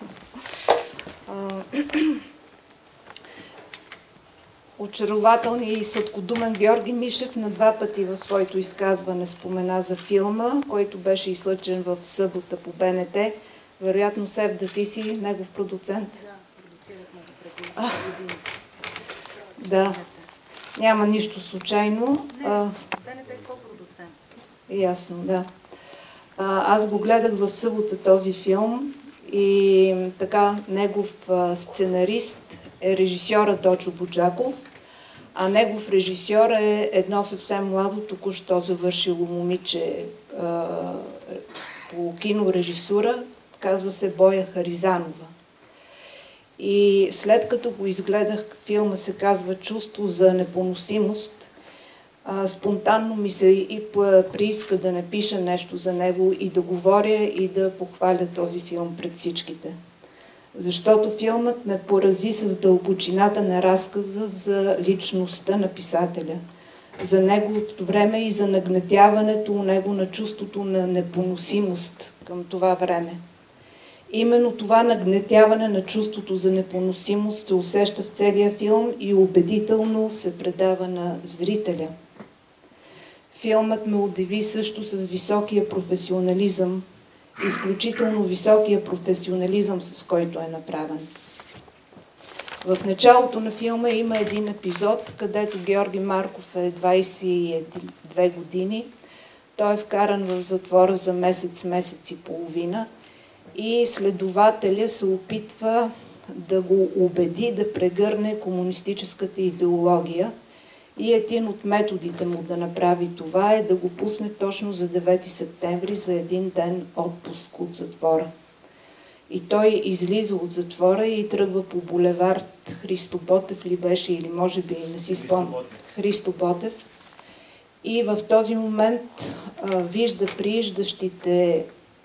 Очарователният и съдкодумен Георги Мишев на 2 пъти в своето изказване спомена за филма, който беше излъчен в събота по БНТ. Вероятно, Севда, ти си негов продуцент. Да, продуцирахме го преди години. Да. Няма нищо случайно. Не, БНТ е по-продуцент. Ясно, да. Аз го гледах в събота този филм и така негов сценарист е режисьора Дочо Буджаков, а негов режисьор е едно съвсем младо, току-що завършило момиче по кинорежисура, казва се Боя Харизанова. И след като го изгледах, филма се казва "Чувство за непоносимост", спонтанно ми се и прииска да напиша нещо за него и да говоря и да похваля този филм пред всичките. Защото филмът ме порази с дълбочината на разказа за личността на писателя, за неговото време и за нагнетяването у него на чувството на непоносимост към това време. Именно това нагнетяване на чувството за непоносимост се усеща в целия филм и убедително се предава на зрителя. Филмът ме удиви също с високия професионализъм, изключително високия професионализъм, с който е направен. В началото на филма има един епизод, където Георги Марков е 22 години. Той е вкаран в затвора за месец и половина и следователя се опитва да го убеди да прегърне комунистическата идеология. И един от методите му да направи това е да го пусне точно за 9 септември, за един ден отпуск от затвора. И той излиза от затвора и тръгва по булевард Христо Ботев ли беше, или може би не си спомням. Христо Ботев. И в този момент вижда прииждащите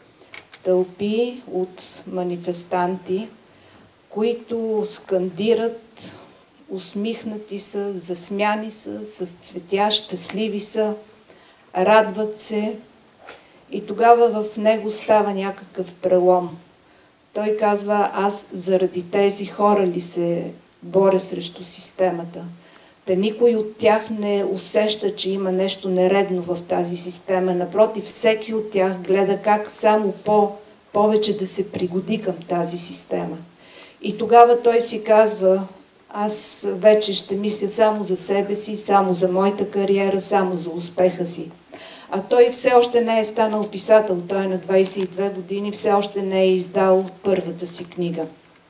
тълпи от манифестанти, които скандират, усмихнати са, засмяни са, с цветя, щастливи са, радват се. И тогава в него става някакъв прелом. Той казва: аз заради тези хора ли се боря срещу системата? Та никой от тях не усеща, че има нещо нередно в тази система. Напротив, всеки от тях гледа как само повече да се пригоди към тази система. И тогава той си казва: аз вече ще мисля само за себе си, само за моята кариера, само за успеха си. А той все още не е станал писател, той е на 22 години, все още не е издал първата си книга.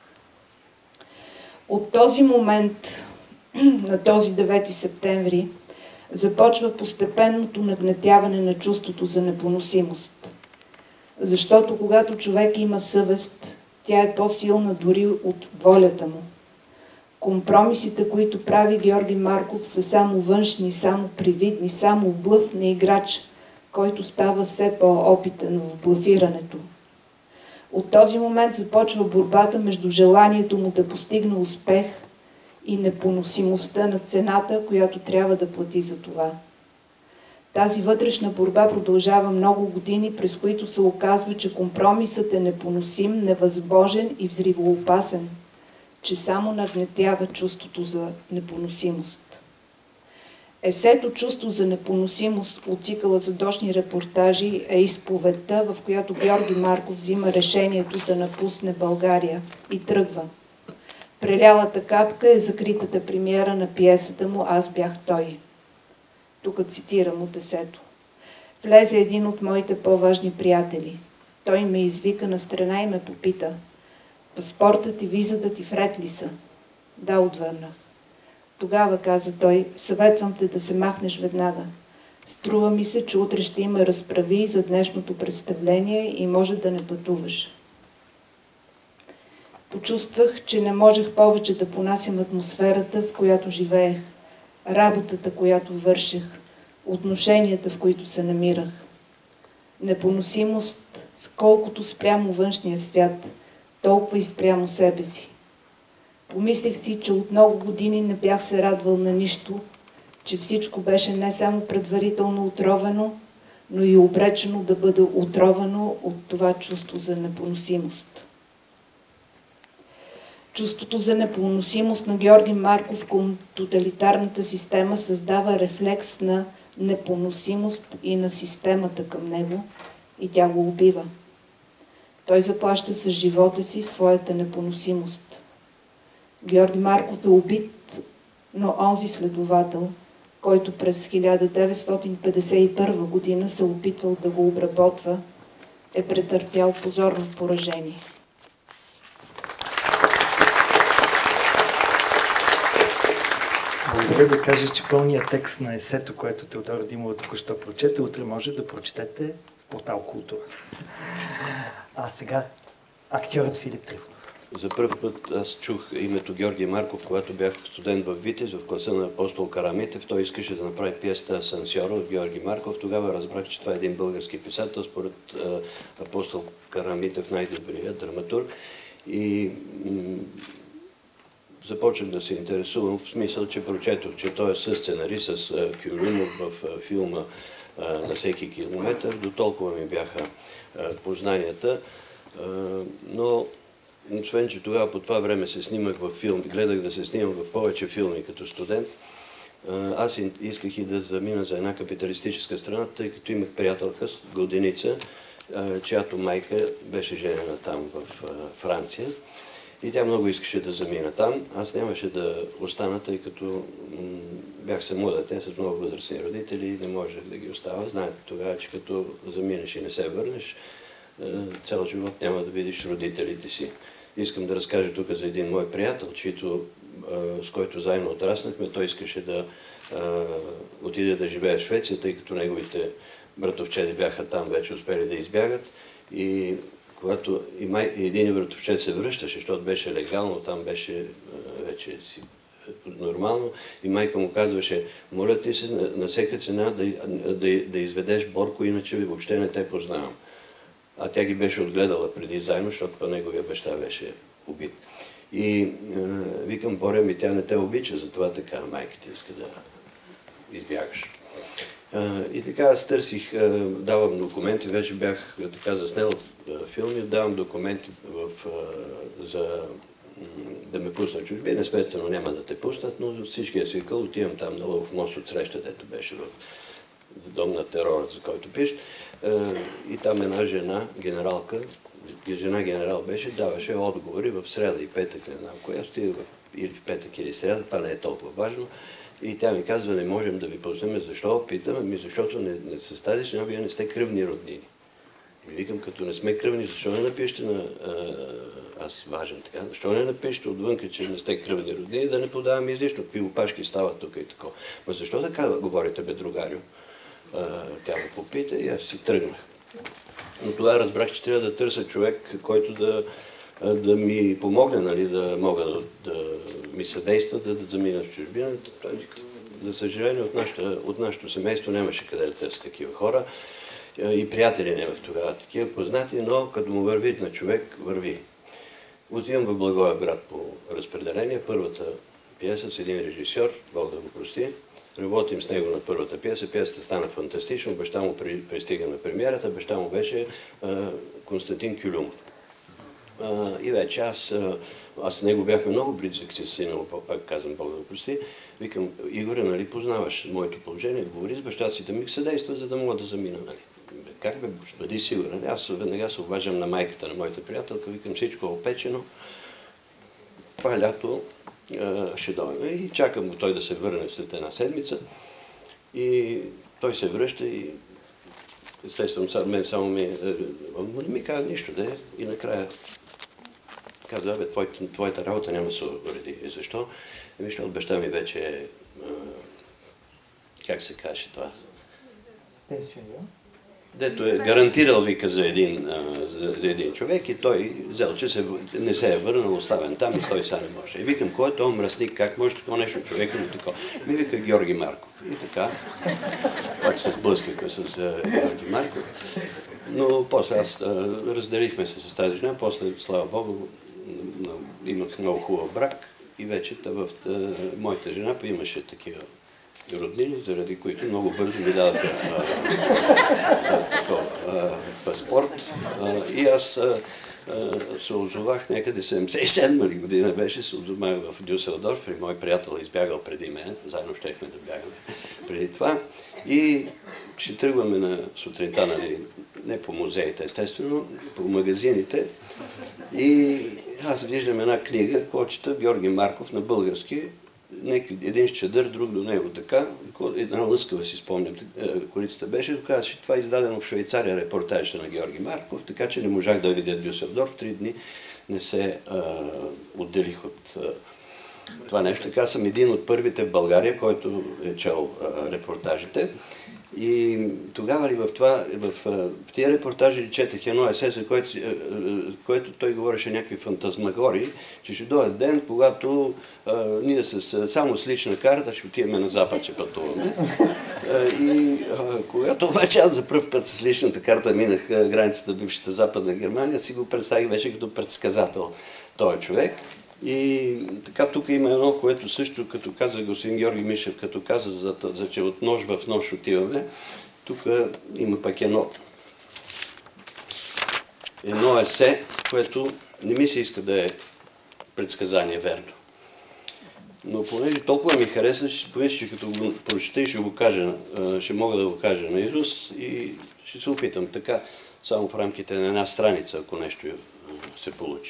От този момент, на този 9 септември, започва постепенното нагнетяване на чувството за непоносимост. Защото когато човек има съвест, тя е по-силна дори от волята му. Компромисите, които прави Георги Марков, са само външни, само привидни, само блъф на играч, който става все по-опитен в блъфирането. От този момент започва борбата между желанието му да постигне успех и непоносимостта на цената, която трябва да плати за това. Тази вътрешна борба продължава много години, през които се оказва, че компромисът е непоносим, невъзможен и взривоопасен, че само нагнетява чувството за непоносимост. Есето "Чувство за непоносимост" от цикъла "Задочни репортажи" е изповедта, в която Георги Марков взима решението да напусне България и тръгва. Прелялата капка е закритата премиера на пиесата му "Аз бях той". Тук цитирам от есето. Влезе един от моите по-важни приятели. Той ме извика настрана и ме попита: паспортът и визата ти вред ли са? Да, отвърнах. Тогава, каза той, съветвам те да се махнеш веднага. Струва ми се, че утре ще има разправи за днешното представление и може да не пътуваш. Почувствах, че не можех повече да понасям атмосферата, в която живеех, работата, която върших, отношенията, в които се намирах. Непоносимост, сколкото спрямо външния свят, толкова и спрямо себе си. Помислих си, че от много години не бях се радвал на нищо, че всичко беше не само предварително отровено, но и обречено да бъде отровено от това чувство за непоносимост. Чувството за непоносимост на Георги Марков към тоталитарната система създава рефлекс на непоносимост и на системата към него и тя го убива. Той заплаща с живота си своята непоносимост. Георги Марков е убит, но онзи следовател, който през 1951 година се опитвал да го обработва, е претърпял позорно поражение. Благодаря да кажа, че пълният текст на есето, което Теодора Димова току-що прочете, утре може да прочетете в портал Култура. А сега актьорът Филип Трифонов. За първ път аз чух името Георги Марков, когато бях студент в Витез, в класа на Апостол Карамитев. Той искаше да направи пиесата Асансьора от Георги Марков. Тогава разбрах, че това е един български писател, според Апостол Карамитев най-добрият драматург. И започнах да се интересувам, в смисъл, че прочетох, че той е съсценарист с Кюлюмов в филма На всеки километър. До толкова ми бяха познанията. Но освен, че тогава по това време се снимах във филм, гледах да се снимам в повече филми като студент, аз исках и да замина за една капиталистическа страна, тъй като имах приятелка, Годеница, чиято майка беше женена там в Франция. И тя много искаше да замина там. Аз нямаше да остана, тъй като бях само дете с много възрастни родители и не можех да ги оставя. Знаете тогава, че като заминеш и не се върнеш, цял живот няма да видиш родителите си. Искам да разкажа тук за един мой приятел, с който заедно отраснахме. Той искаше да отиде да живее в Швеция, тъй като неговите братовчеди бяха там, вече успели да избягат. И когато един братовчет се връщаше, защото беше легално, там беше вече си нормално, и майка му казваше: моля ти се на всяка цена да изведеш Борко, иначе въобще не те познавам. А тя ги беше отгледала преди заедно, защото неговия баща беше убит. И викам: Боря, тя не те обича, затова така майка ти иска да избягаш. И така аз търсих, давам документи, вече бях така заснел филми, давам документи да ме пуснат чужбина. Естествено няма да те пуснат, но всички е свикал, отивам там на Лъвов мост от среща, дето беше в дом на терора, за който пише. И там една жена, генералка, генерал беше, даваше отговори в сряда и петък, не знам коя, стига или в петък или сряда, това не е толкова важно. И тя ми казва: не можем да ви пуснем. Защо? Питам: защото не с тази жена вие не сте кръвни роднини. И викам: като не сме кръвни, защо не напишете на... Аз важен така, защо не напишете отвънка, че не сте кръвни роднини, да не подаваме излишно, какви опашки стават тук и такова. Ма защо така говорите, бе, другарю? Тя ме попита и аз си тръгнах. Но тогава разбрах, че трябва да търся човек, който да ми помогне, нали, да мога да ми съдейства, да замина в чужбина. За съжаление, от нашето семейство нямаше къде да търся такива хора. И приятели нямах тогава такива познати, но като му върви на човек, върви. Отивам в Благоевград по разпределение. Първата пиеса с един режисьор, Бог да го прости. Работим с него на първата пиеса. Пиесата стана фантастично. Баща му пристига на премиерата. Баща му беше Константин Кюлюмов. И вече аз с него бяхме много близък с сина му, пак казвам, Бог да го прости. Викам: Игоре, нали познаваш моето положение? Говори с баща си да ми съдейства, за да мога да замина. Нали? Как бе, бъди сигурен. Аз веднага се обаждам на майката на моята приятелка. Викам: всичко е опечено. Това лято ще дойме. И чакам го той да се върне след една седмица. И той се връща и естествено мен само ми казва нищо, да е. И накрая каза, бе, твоята работа няма да се уреди. И защо? Защото баща ми вече е, как се каже това? Пенсионер. Дето е гарантирал, вика, за един човек и той взел, че не се е върнал, оставен там и той сега не може. И викам, кой е този мръсник, как може такова нещо човека му такова? Ми вика Георги Марков. И така, пак се сблъскахме с Георги Марков. Но после аз разделихме се с тази жена, после, слава Богу, имах много хубав брак и вече в моята жена имаше такива роднини, заради които много бързо ми дадаха паспорт. И аз се озовах някъде 77 година беше, се озовах в Дюселдорф, и мой приятел избягал преди мен, заедно щехме да бягаме преди това. И ще тръгваме на сутринта, нали, не по музеите, естествено, по магазините. И аз виждам една книга, която чета Георги Марков на български, един щедър, друг до него така, една лъскава си спомням, корицата беше, доказа, че това е издадено в Швейцария, репортажа на Георги Марков, така че не можах да видя Дюселдорф, 3 дни не се отделих от това нещо. Така съм един от първите в България, който е чел репортажите. И тогава ли в тия репортажи четах едно есе, за което той говореше някакви фантазмагории, че ще дойде ден, когато ние само с лична карта ще отиваме на Запад, ще пътуваме. И когато обаче аз за пръв път с личната карта минах границата бившата Западна Германия, си го представих вече като предсказател този човек. И така тук има едно, което също, като каза господин Георги Мишев, като каза за че от нож в нож отиваме, тук има пък едно есе, което не ми се иска да е предсказание верно. Но понеже толкова ми хареса, понеже че като го прочета и ще мога да го кажа наизуст и ще се опитам така, само в рамките на една страница, ако нещо се получи.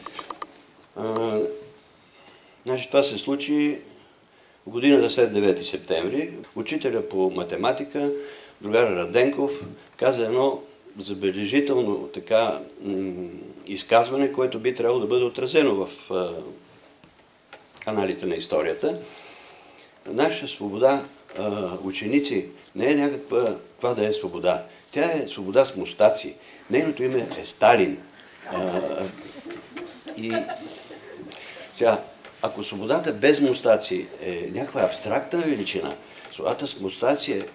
Значи това се случи годината след 9 септември. Учителя по математика, другар Раденков, каза едно забележително така изказване, което би трябвало да бъде отразено в аналите на историята. Наша свобода, ученици, не е някаква каква да е свобода. Тя е свобода с мустаци. Нейното име е Сталин. И сега, ако свободата без мустаци е някаква абстрактна величина, свободата с мустаци е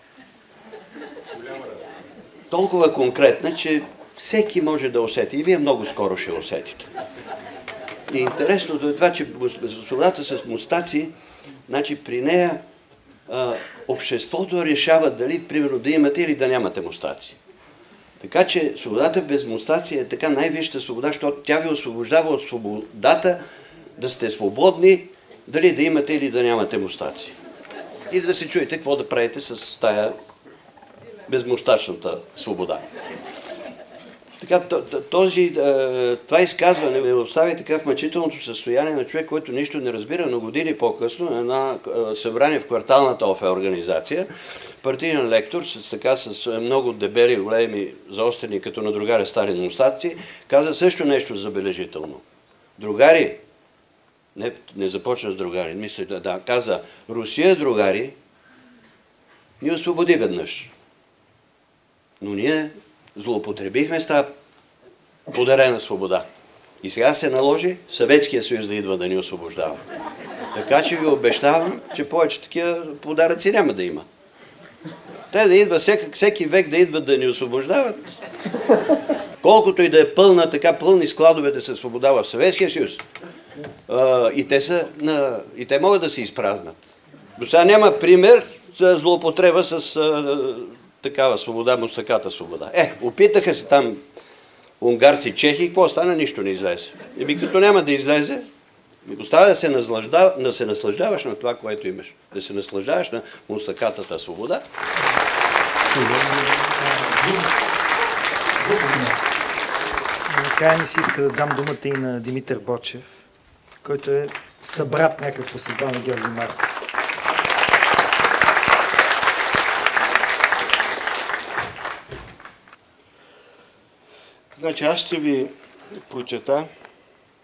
толкова конкретна, че всеки може да усети. И вие много скоро ще усетите. И интересното е това, че свободата с мустаци, значи при нея обществото решава дали, примерно, да имате или да нямате мустаци. Така че свободата без мустаци е така най-висшата свобода, защото тя ви освобождава от свободата да сте свободни, дали да имате или да нямате мустаци. Или да се чуете какво да правите с тая безмустачната свобода. Така, това изказване ме остави така в мъчителното състояние на човек, който нищо не разбира, но години по-късно една събрание в кварталната ОФЕ организация, партиен лектор с много дебели, големи, заострени като на другаря Сталин мустаци, каза също нещо забележително. Другари, не започна с другари, мисля да, каза, Русия, другари, ни освободи веднъж. Но ние злоупотребихме с тази подарена свобода. И сега се наложи Съветския съюз да идва да ни освобождава. Така че ви обещавам, че повече такива подаръци няма да има. Те да идва всеки век да идват да ни освобождават. Колкото и да е пълна, така пълни складовете със свобода в Съветския съюз. И те могат да се изпразнат. До сега няма пример за злоупотреба с такава свобода, мустаката свобода. Опитаха се там унгарци, чехи, какво стана? Нищо не излезе. И като няма да излезе, остава да се наслаждаваш на това, което имаш. Да се наслаждаваш на мустакатата свобода. Накрая ми се иска да дам думата и на Димитър Бочев, който е събрат някакво съдба на Георги Марков. Значи аз ще ви прочета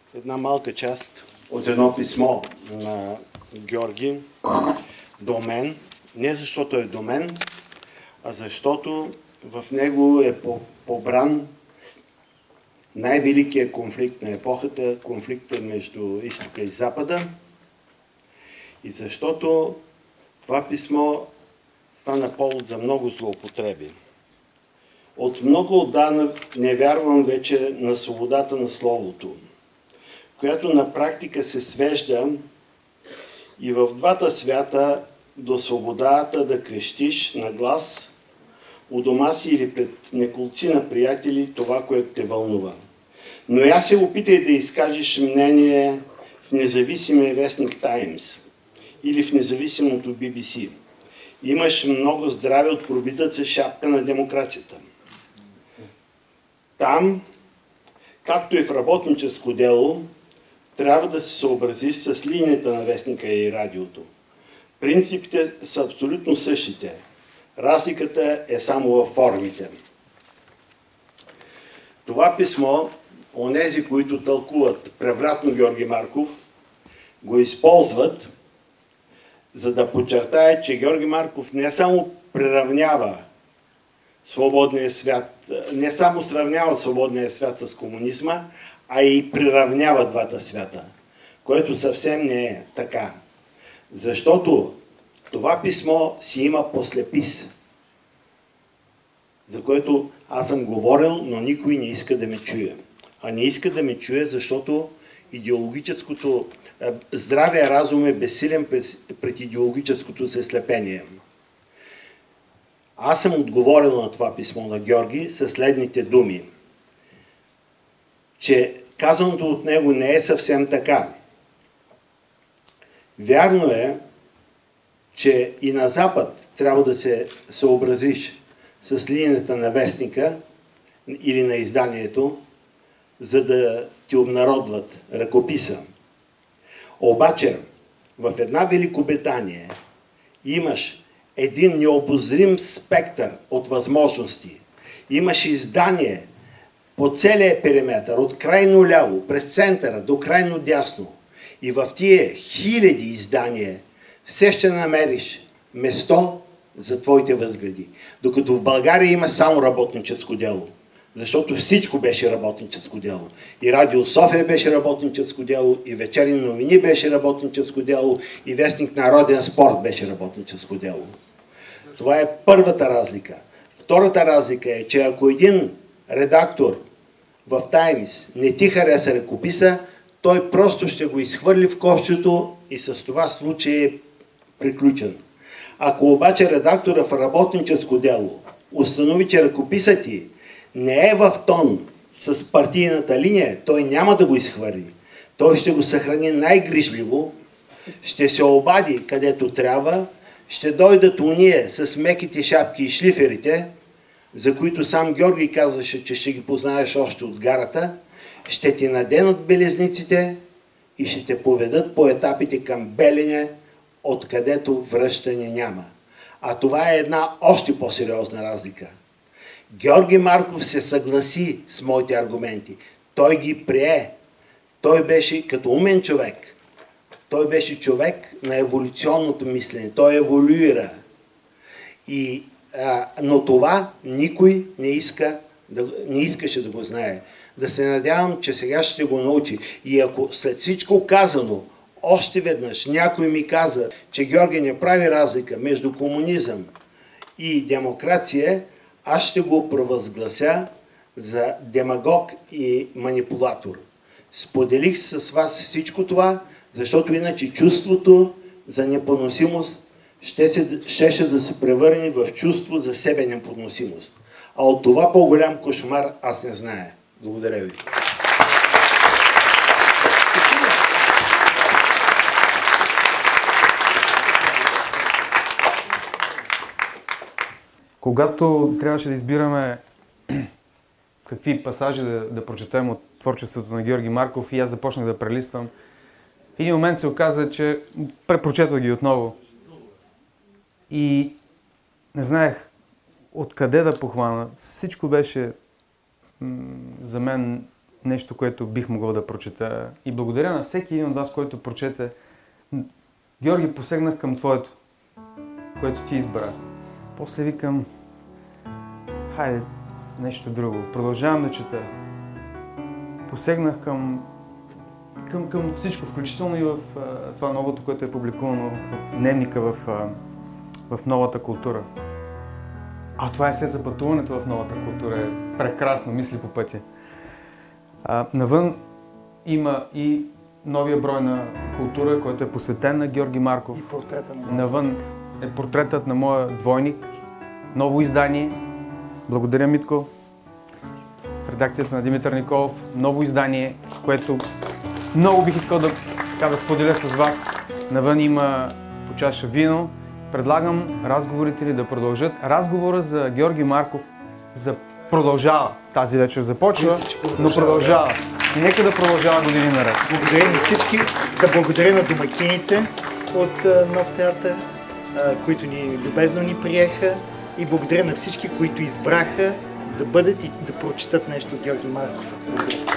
една малка част от едно писмо на Георги до мен. Не защото е до мен, а защото в него е побран най-великият конфликт на епохата, конфликта между изтока и запада. И защото това писмо стана повод за много злоупотреби. От много отдавна не вярвам вече на свободата на словото, която на практика се свежда и в двата свята до свободата да крещиш на глас у дома си или пред неколцина приятели това, което те вълнува. Но я се опитай да изкажеш мнение в независимия вестник Times или в независимото BBC. Имаш много здраве от пробитата шапка на демокрацията. Там, както и в работническо дело, трябва да се съобразиш с линията на вестника и радиото. Принципите са абсолютно същите. Разликата е само във формите. Това писмо, онези, които тълкуват превратно Георги Марков, го използват, за да подчертае, че Георги Марков не само приравнява свободния свят, не само сравнява свободния свят с комунизма, а и приравнява двата свята, което съвсем не е така. Защото това писмо си има послепис, за което аз съм говорил, но никой не иска да ме чуе. А не иска да ме чуе, защото идеологическото здравия разум е безсилен пред идеологическото заслепение. Аз съм отговорил на това писмо на Георги със следните думи, че казаното от него не е съвсем така. Вярно е, че и на Запад трябва да се съобразиш с линията на вестника или на изданието, за да ти обнародват ръкописа. Обаче, в една Великобритания имаш един необозрим спектър от възможности. Имаш издание по целия периметър, от крайно ляво, през центъра до крайно дясно. И в тия хиляди издания все ще намериш место за твоите възгледи. Докато в България има само работническо дело. Защото всичко беше работническо дело. И Радио София беше работническо дело, и Вечерни новини беше работническо дело, и Вестник Народен спорт беше работническо дело. Това е първата разлика. Втората разлика е, че ако един редактор в Таймс не ти хареса ръкописа, той просто ще го изхвърли в кошчето и с това случай е приключен. Ако обаче редактора в работническо дело установи, че ръкописът ти не е в тон с партийната линия, той няма да го изхвърли. Той ще го съхрани най-грижливо, ще се обади където трябва, ще дойдат уния с меките шапки и шлиферите, за които сам Георги казваше, че ще ги познаеш още от гарата, ще ти наденат белезниците и ще те поведат по етапите към Белене, откъдето връщане няма. А това е една още по-сериозна разлика. Георги Марков се съгласи с моите аргументи. Той ги прие. Той беше като умен човек. Той беше човек на еволюционното мислене. Той еволюира. Но това никой не искаше да го знае. Да се надявам, че сега ще го научи. И ако след всичко казано, още веднъж някой ми каза, че Георги не прави разлика между комунизъм и демокрация, аз ще го провъзглася за демагог и манипулатор. Споделих с вас всичко това, защото иначе чувството за непоносимост щеше да се превърне в чувство за себе непоносимост. А от това по-голям кошмар аз не зная. Благодаря ви. Когато трябваше да избираме какви пасажи да прочетем от творчеството на Георги Марков и аз започнах да прелиствам, в един момент се оказа, че препрочетох ги отново. И не знаех откъде да похвана. Всичко беше за мен нещо, което бих могъл да прочета. И благодаря на всеки един от вас, който прочете. Георги, посегнах към твоето, което ти избра. После викам, хайде, нещо друго. Продължавам да чета. Посегнах към всичко, включително и в това новото, което е публикувано в дневника в новата култура. А това е след за пътуването в новата култура. Е прекрасно, мисли по пътя. Навън има и новия брой на култура, който е посветен на Георги Марков. И портрета на Навън е портретът на моя двойник. Ново издание. Благодаря, Митко. В редакцията на Димитър Николов. Ново издание, което много бих искал да споделя с вас. Навън има по чаша вино. Предлагам разговорите ни да продължат. Разговора за Георги Марков продължава. Тази вечер започва, но продължава. И нека да продължава години наред. Благодаря на всички. Да благодаря на домакините от Нов театър, които любезно ни приеха. И благодаря на всички, които избраха да бъдат и да прочитат нещо от Георги Марков. Благодаря.